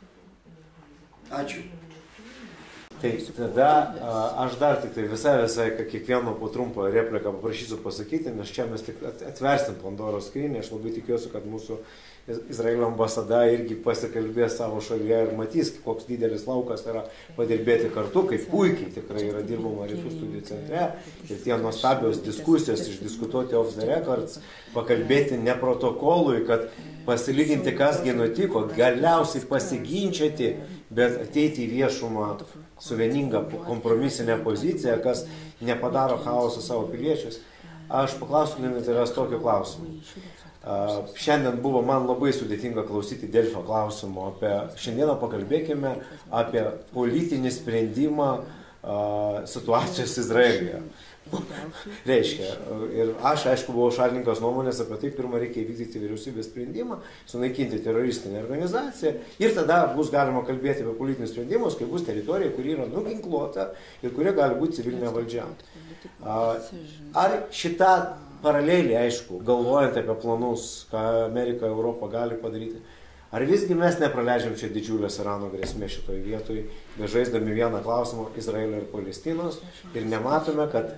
Ačiū.
Tai tada aš dar tik tai visai kiekvieno po trumpą repliką paprašysiu pasakyti, nes čia mes tik atversim Pandoros skrynią. Aš labai tikiuosi, kad mūsų Izraelio ambasada irgi pasikalbės savo šalyje ir matys, koks didelis laukas yra padirbėti kartu, kaip puikiai tikrai yra dirbama Rytų studijų centre, ir tie nuostabios diskusijos, išdiskutuoti off the records, pakalbėti ne protokolui, kad pasilyginti, kasgi nutiko, galiausiai pasiginčyti, bet ateiti į viešumą su vieninga kompromisinė pozicija, kas nepadaro chaoso savo piliečius. Aš paklausiu tavęs tokio klausimo. Šiandien buvo man labai sudėtinga klausyti Delfio klausimo. Šiandieną pakalbėkime apie politinį sprendimą situacijos Izraelyje. Reiškia, ir aš, aišku, buvau šalininkas nuomonės apie tai, pirmą reikia įvykdyti vyriausybės sprendimą, sunaikinti teroristinę organizaciją, ir tada bus galima kalbėti apie politinius sprendimus, kai bus teritorija, kuri yra nuginkluota ir kuria gali būti civilinė valdžia. Ar šita paraleliai, aišku, galvojant apie planus, ką Amerika, Europa gali padaryti, ar visgi mes nepraleidžiam čia didžiulės Irano grėsmės šitoje vietoje, bežaisdami vieną klausimą Izraelio ir Palestinos ir nematome, kad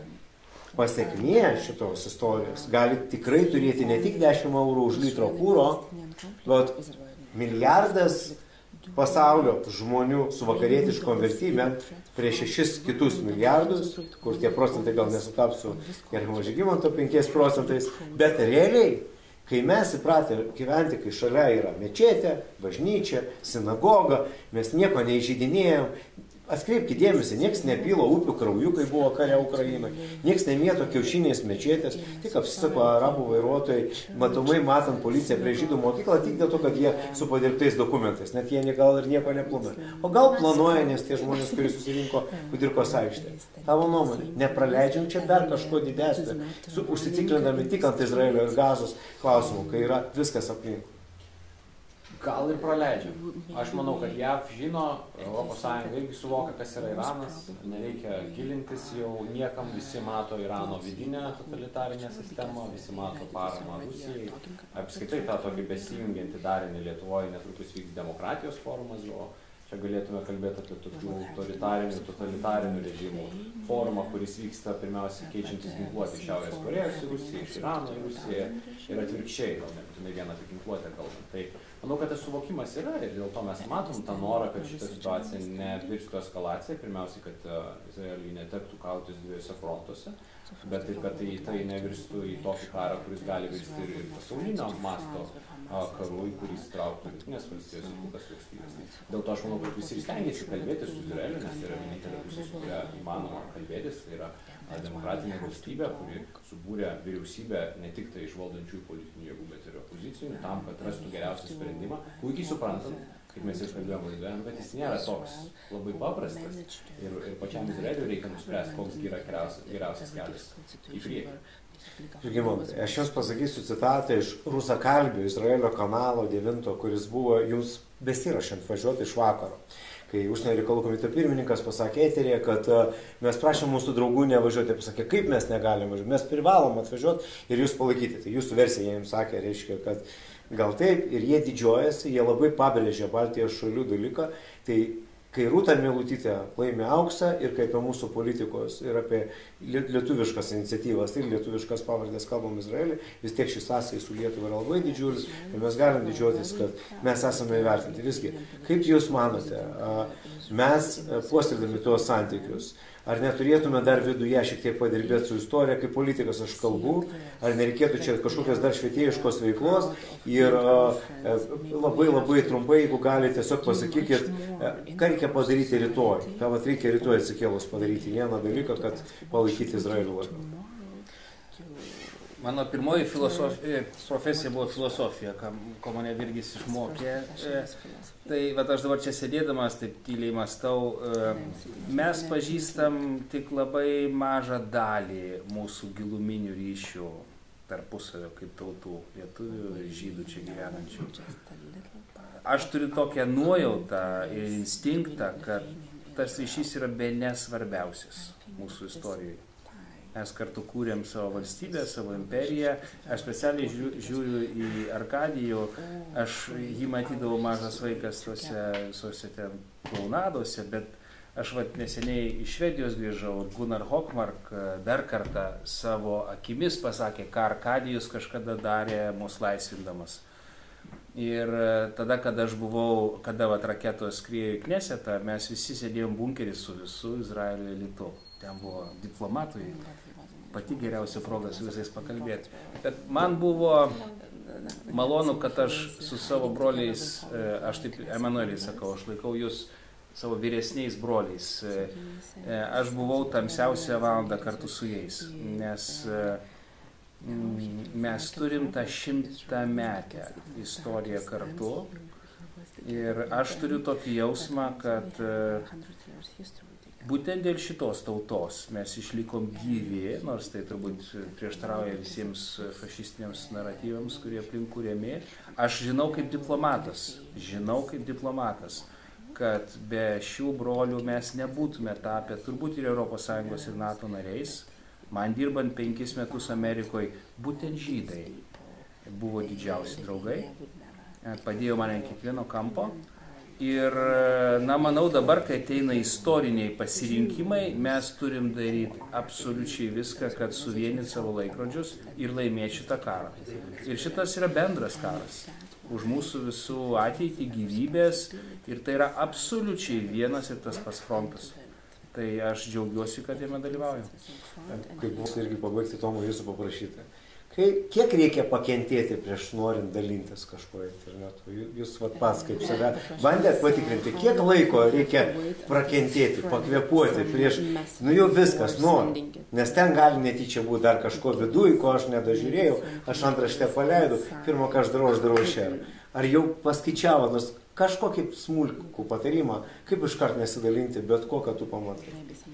pasiekmė šitos istorijos gali tikrai turėti ne tik 10 eurų už litro kūro, bet milijardas pasaulio žmonių su vakarietiškom vertybėm prieš 6 kitus milijardus, kur tie procentai gal nesutaps su gerimo Žygimanto 5%, bet realiai, kai mes įpratę gyventi, kai šalia yra mečetė, bažnyčia, sinagoga, mes nieko neįžeidinėjom, atkreipkite dėmesį, nieks nepilo upių krauju, kai buvo kare Ukrainoje, nieks nemėto kiaušiniais mečetės, tik apsisako arabų vairuotojai, matomai matant policiją prie žydų mokyklą, tik dėl to, kad jie su padirbtais dokumentais, net jie gal ir nieko neplanuoja. O gal planuoja, nes tie žmonės, kurie susirinko Kudirkos aikštėje. Tavo nuomonė, nepraleidžiam čia dar kažko didesnio, užsitiklindami tik ant Izraelio ir Gazos klausimų, kai yra viskas aplink.
Gal ir praleidžiam. Aš manau, kad JAV žino, ES irgi suvokia, kas yra Iranas, nereikia gilintis jau niekam, visi mato Irano vidinę totalitarinę sistemą, visi mato paramą Rusijai, apskaitai tą tokį besijungiantį darinį Lietuvoje, netrukus vyks demokratijos forumas, o čia galėtume kalbėti apie tokių autoritarinių, totalitarinių režimų forumą, kuris vyksta pirmiausia keičiantis ginkluotę Šiaurės Korėjos į Rusiją, iš Irano į Rusiją ir atvirkščiai, gal nebūtinai vieną apie ginkluotę kalbant. Tai manau, kad tas suvokimas yra ir dėl to mes matom tą norą, kad šita situacija nevirstų eskalacija, pirmiausia, kad Izraeliui netektų kautis dviejose frontuose, bet taip, kad tai nevirstų į tokį karą, kuris gali virsti ir pasaulinio masto karu, į kurį įsitrauktų Jungtinės valstijos ir kitas valstybės. Dėl to aš manau, kad visi ir stengiasi kalbėti su Izraeliu, nes tai yra vienintelė pusė, su kuria įmanoma kalbėtis. Tai yra demokratinė valstybė, kuri subūrė vyriausybę ne tik tai iš valdančiųjų politinių jėgų, bet ir opozicinių, tam, kad rastų geriausią sprendimą. Puikiai suprantant, kaip mes ir kalbėjome laidoje, bet jis nėra toks labai paprastas. Ir pačiam Izraeliui reikia nuspręsti, koks yra geriausias kelias į priekį.
Žygimantai, aš jums pasakysiu citatą iš rusakalbio Izraelio kanalo 9, kuris buvo jums besirašant važiuoti iš vakaro. Kai užsienio reikalų komiteto pirmininkas pasakė eterėje, kad mes prašėm mūsų draugų nevažiuoti, pasakė, kaip mes negalim važiuoti, mes privalom atvažiuoti ir jūs palaikyti. Tai jūsų versija jiems sakė, reiškia, kad gal taip, ir jie didžiuojasi, jie labai pabrėžė Baltijos šalių dalyką. Tai kai Rūta Meilutytė laimė auksą ir kaip apie mūsų politikos ir apie lietuviškas iniciatyvas ir lietuviškas pavardės kalbam Izraelį, vis tiek šis sąsajis su Lietuva yra labai didžiulis ir mes galim didžiuotis, kad mes esame įvertinti. Visgi, kaip jūs manote, mes puoselėdami tuos santykius, ar neturėtume dar viduje šiek tiek padirbėti su istorija, kaip politikas aš kalbu, ar nereikėtų čia kažkokios dar švietėjiškos veiklos ir labai trumpai, jeigu galite, tiesiog pasakykit, ką reikia padaryti rytoj. Ką reikia rytoj atsikėlus padaryti vieną dalyką, kad palaikyti Izraelio labiau.
Mano pirmoji profesija buvo filosofija, ko mane Virgis išmokė. Tai aš dabar čia sėdėdamas, taip tyliai mąstau, mes pažįstam tik labai mažą dalį mūsų giluminių ryšių tarpusavio kaip tautų, lietuvių ir žydų čia gyvenančių. Aš turiu tokią nuojautą ir instinktą, kad tas ryšys yra bene svarbiausias mūsų istorijoje. Mes kartu kūrėm savo valstybę, savo imperiją. Aš specialiai žiūriu į Arkadijų, aš jį matydavau mažas vaikas tose ten klaunadose, bet aš neseniai iš Švedijos grįžau ir Gunnar Hökmark dar kartą savo akimis pasakė, ką Arkadijus kažkada darė mus laisvindamas. Ir tada, kada raketos skriejo į Knesetą, mes visi sėdėjom bunkerį su visu Izraelio elitu. Ten buvo diplomatų, pati geriausia proga su visais pakalbėti. Bet man buvo malonu, kad aš su savo broliais, aš taip Emanueliai sakau, aš laikau jūs savo vyresniais broliais. Aš buvau tamsiausią valandą kartu su jais, nes mes turim tą 100-metę istoriją kartu. Ir aš turiu tokį jausmą, kad būtent dėl šitos tautos mes išlikom gyvi, nors tai turbūt prieštarauja visiems fašistiniams naratyvams, kurie aplink kuriami. Aš žinau kaip diplomatas, kad be šių brolių mes nebūtume tapę turbūt ir ES ir NATO nariais, Man dirbant 5 metus Amerikoje, būtent žydai buvo didžiausi draugai, padėjo man ant kiekvieno kampo. Ir, manau, dabar, kai ateina istoriniai pasirinkimai, mes turim daryti absoliučiai viską, kad suvienyt savo laikrodžius ir laimėti šitą karą. Ir šitas yra bendras karas. Už mūsų visų ateitį, gyvybės, ir tai yra absoliučiai vienas ir tas pats frontas. Tai aš džiaugiuosi, kad jame dalyvauju.
Kaip bus irgi pabaigti, Tomo, jūsų paprašyti. Kiek reikia pakentėti prieš norint dalintis kažko internetu? Jūs pats kaip save bandėt patikrinti, kiek laiko reikia prakentėti, pakvėpuoti prieš, jau viskas, nes ten gali netyčia būti dar kažko viduj, ko aš nedažiūrėjau, aš antraštę paleidau, pirmą, ką aš darau šiandien. Ar jau paskaičiavo, nors kažkokį smulkų patarimą, kaip iškart nesidalinti, bet kokią tu pamatai?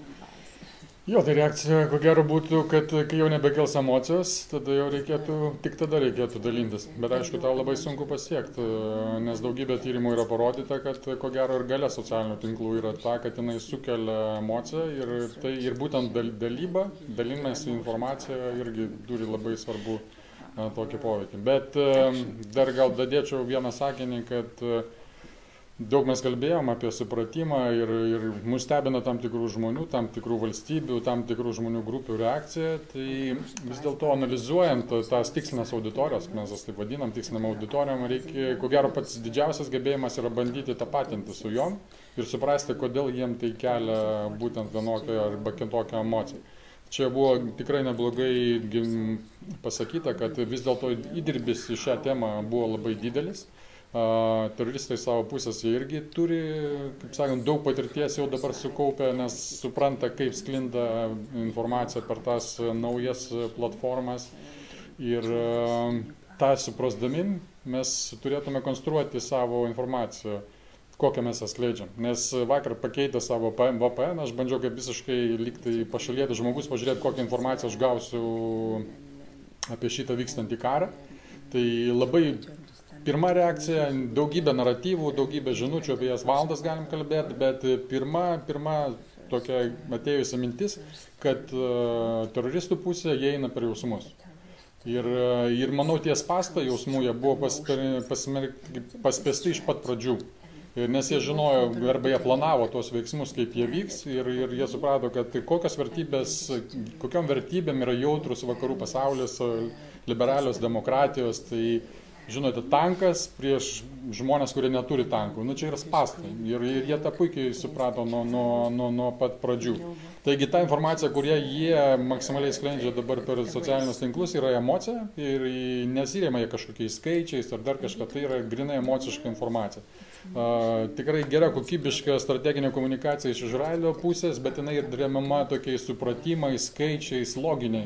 Jo, tai reakcija, ko gero būtų, kad kai jau nebekels emocijos, tada jau tik tada reikėtų dalintis. Bet aišku, tau labai sunku pasiekti, nes daugybė tyrimų yra parodyta, kad ko gero ir galia socialinių tinklų yra ta, kad jinai sukelia emociją ir būtent dalinimas informacija irgi turi labai svarbu tokį poveikį. Bet dar gal dadėčiau vieną sakinį, kad daug mes kalbėjom apie supratimą ir mus stebina tam tikrų žmonių, tam tikrų valstybių, tam tikrų žmonių grupių reakcija. Tai vis dėlto analizuojant tas tikslinės auditorijos, mes jas taip vadinam, tikslinėm auditorijom, reikia, ko gero pats didžiausias gebėjimas yra bandyti tapatinti su jom ir suprasti, kodėl jiem tai kelia būtent vienokią arba kitokią emociją. Čia buvo tikrai neblogai pasakyta, kad vis dėlto įdirbis į šią temą buvo labai didelis. Teroristai savo pusės irgi turi, kaip sakant, daug patirties jau dabar sukaupę, nes supranta, kaip sklinda informacija per tas naujas platformas. Ir tą suprasdami mes turėtume konstruoti savo informaciją, kokią mes ją skleidžiam. Nes vakar pakeitę savo VPN, aš bandžiau kaip visiškai lygtai pašalėti žmogus, pažiūrėti, kokią informaciją aš gausiu apie šitą vykstantį karą. Tai labai pirma reakcija, daugybė naratyvų, daugybė žinučių, apie jas valandas galim kalbėti, bet pirma tokia atėjusi mintis, kad teroristų pusė jie eina per jausmus. Ir manau, tie spąstai jausmų jie buvo paspęsti iš pat pradžių. Nes jie žinojo, arba jie planavo tuos veiksmus, kaip jie vyks, ir jie suprato, kad kokiom vertybėm yra jautrus vakarų pasaulis, liberalios demokratijos, tai žinote, tankas prieš žmonės, kurie neturi tankų. Čia yra spąstai. Ir jie tą puikiai suprato nuo pat pradžių. Taigi ta informacija, kurią jie maksimaliai sklendžia dabar per socialinius tinklus, yra emocija ir nesirėma jie kažkokiais skaičiais ar dar kažką. Tai yra grinai emociška informacija. Tikrai gera kokybiška strateginė komunikacija iš Izraelio pusės, bet jinai ir remiama tokiais supratimais, skaičiais,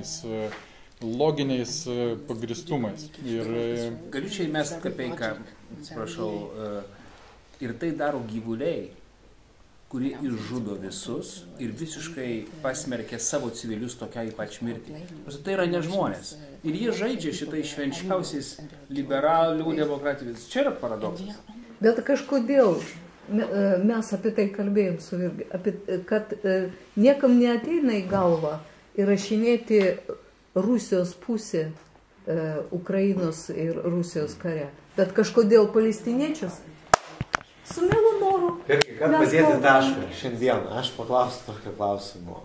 loginiais pagristumais.
Galiu čia įmest kapeiką, atsiprašau, ir tai daro gyvuliai, kurie išžudo visus ir visiškai pasmerkė savo civilius tokiai pač mirtį. Tai yra ne žmonės. Ir jie žaidžia šitai švenčiausiais liberalių demokratijos. Čia yra paradoksas.
Bet kažkodėl mes apie tai kalbėjom su Virgi, kad niekam neateina į galvą įrašinėti Rusijos pusė Ukrainos ir Rusijos kare. Bet kažkodėl palestiniečius su mielu noru.
Irgi, kad padėti tašką šiandien, aš paklausiu tokio klausimo.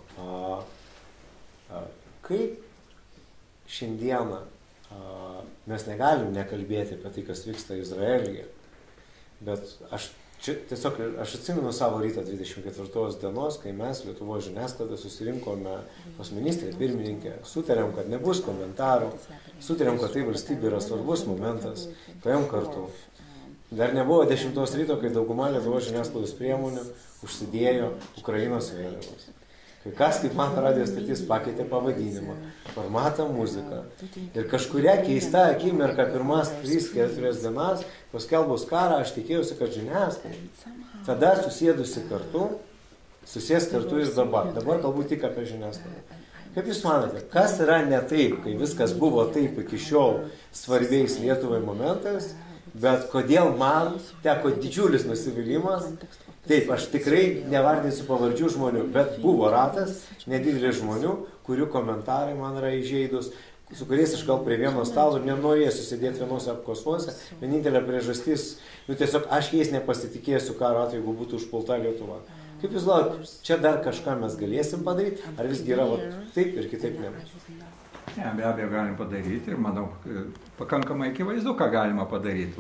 Kaip šiandieną mes negalim nekalbėti apie tai, kas vyksta Izraelyje, bet aš atsimenu savo rytą 24 dienos, kai mes Lietuvos žiniasklaidą susirinkome pas ministrę pirmininkę, sutarėm, kad nebus komentarų, sutarėm, kad tai valstybė yra svarbus momentas, paėm kartu. Dar nebuvo 10 ryto, kai dauguma Lietuvos žiniasklaidos priemonių užsidėjo Ukrainos vėliavos. Kai kas, kaip man radijos stotis, pakeitė pavadinimą, formatą, muziką. Ir kažkuria keista akimirka pirmas 3-4 dienas, paskelbus karą, aš tikėjausi, kad žiniasklaida tada susėdusi kartu, susės kartu ir dabar. Dabar galbūt tik apie žiniasklaidą. Kaip Jūs manote, kas yra ne taip, kai viskas buvo taip iki šiol svarbiais Lietuvai momentais, Bet kodėl man teko didžiulis nusivylimas, taip, aš tikrai nevardinsiu pavardžių žmonių, bet buvo ratas nedidelis žmonių, kurių komentarai man yra įžeidus, su kuriais aš gal prie vieno stalo nenorėsiu sėdėti vienose apkasuose. Vienintelė priežastis, tiesiog aš jais nepasitikėsiu karo atveju, jeigu būtų užpulta Lietuva. Kaip jūs galvojate, čia dar kažką mes galėsim padaryti, ar visgi yra taip ir kitaip nebus?
Ne, be abejo galim padaryti ir manau, pakankamai akivaizdu, ką galima padaryti.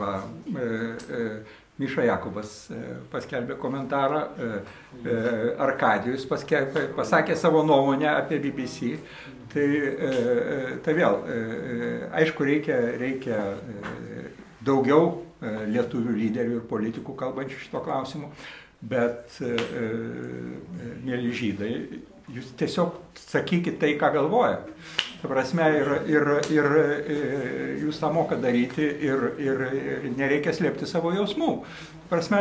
Miša Jakubas paskelbė komentarą, Arkadijus pasakė savo nuomonę apie BBC. Tai vėl, aišku, reikia daugiau lietuvių lyderių ir politikų kalbančių šito klausimu, bet, mėly žydai, jūs tiesiog sakykit tai, ką galvojat. Ta prasme, ir jūs tą mokat daryti ir nereikia slėpti savo jausmų. Ta prasme,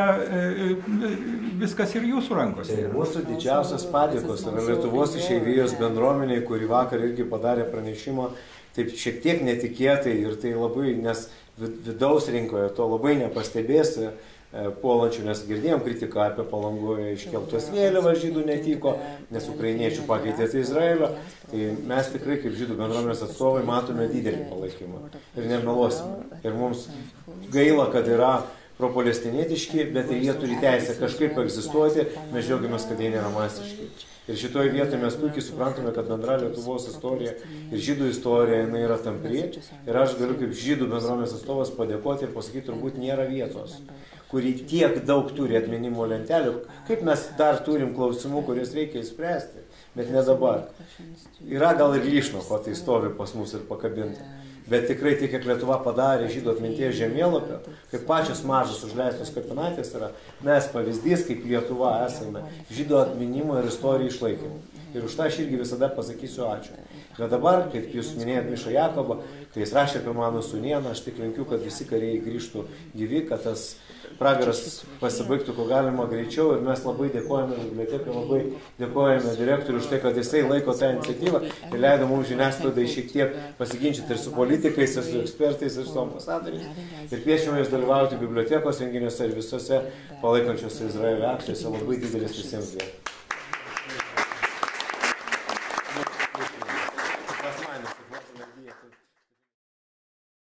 viskas ir jūsų rankose.
Mūsų didžiausias padėkos yra Lietuvos išeivijos bendruomeniai, kuri vakar irgi padarė pranešimą, taip šiek tiek netikėtai ir tai labai, nes vidaus rinkoje to labai nepastebėsi puolančių, nes girdėjom kritiką apie Palangoje iškeltos vėliavas žydų netiko, nes ukrainiečių pakeitė Izraelio. Tai mes tikrai kaip žydų bendruomenės atstovai matome didelį palaikymą ir nemeluosim. Ir mums gaila, kad yra propalestinietiški, bet jie turi teisę kažkaip egzistuoti, mes džiaugiamės, kad jie nėra masiški. Ir šitoje vietoje mes puikiai suprantame, kad bendra Lietuvos istorija ir žydų istorija jinai yra tampri. Ir aš galiu kaip žydų bendruomenės atstovas padėkoti ir pasakyti, turbūt nėra vietos, kuri tiek daug turi atminimo lentelių, kaip mes dar turim klausimų, kuriuos reikia įspręsti, bet ne dabar. Yra gal ir Lyšno, ko tai stovi pas mus ir pakabinta. Bet tikrai tiek, kiek Lietuva padarė žydų atminties žemėlapio, kaip pačios mažos užleistos kapinaitės yra, mes pavyzdys, kaip Lietuva esame žydų atminimo ir istorijų išlaikymų. Ir už tą aš irgi visada pasakysiu ačiū. Bet dabar, kaip jūs minėjot Mišą Jakobą, kai jis rašė apie mano sūnieną, aš tik linkiu, kad visi kariai grįžtų gyvi, kad tas pragaras pasibaigtų, ko galima greičiau. Ir mes labai dėkojame bibliotekai, labai dėkojame direktoriui už tai, kad jisai laiko tą iniciatyvą ir leido mums žiniasklaidai šiek tiek pasiginčyti ir su politikais, ir su ekspertais, ir su ambasadoriais. Ir kviečiame jūs dalyvauti bibliotekos renginiuose ir visose palaikančiose Izraelio akcijose. Labai didelis visiems dėkui.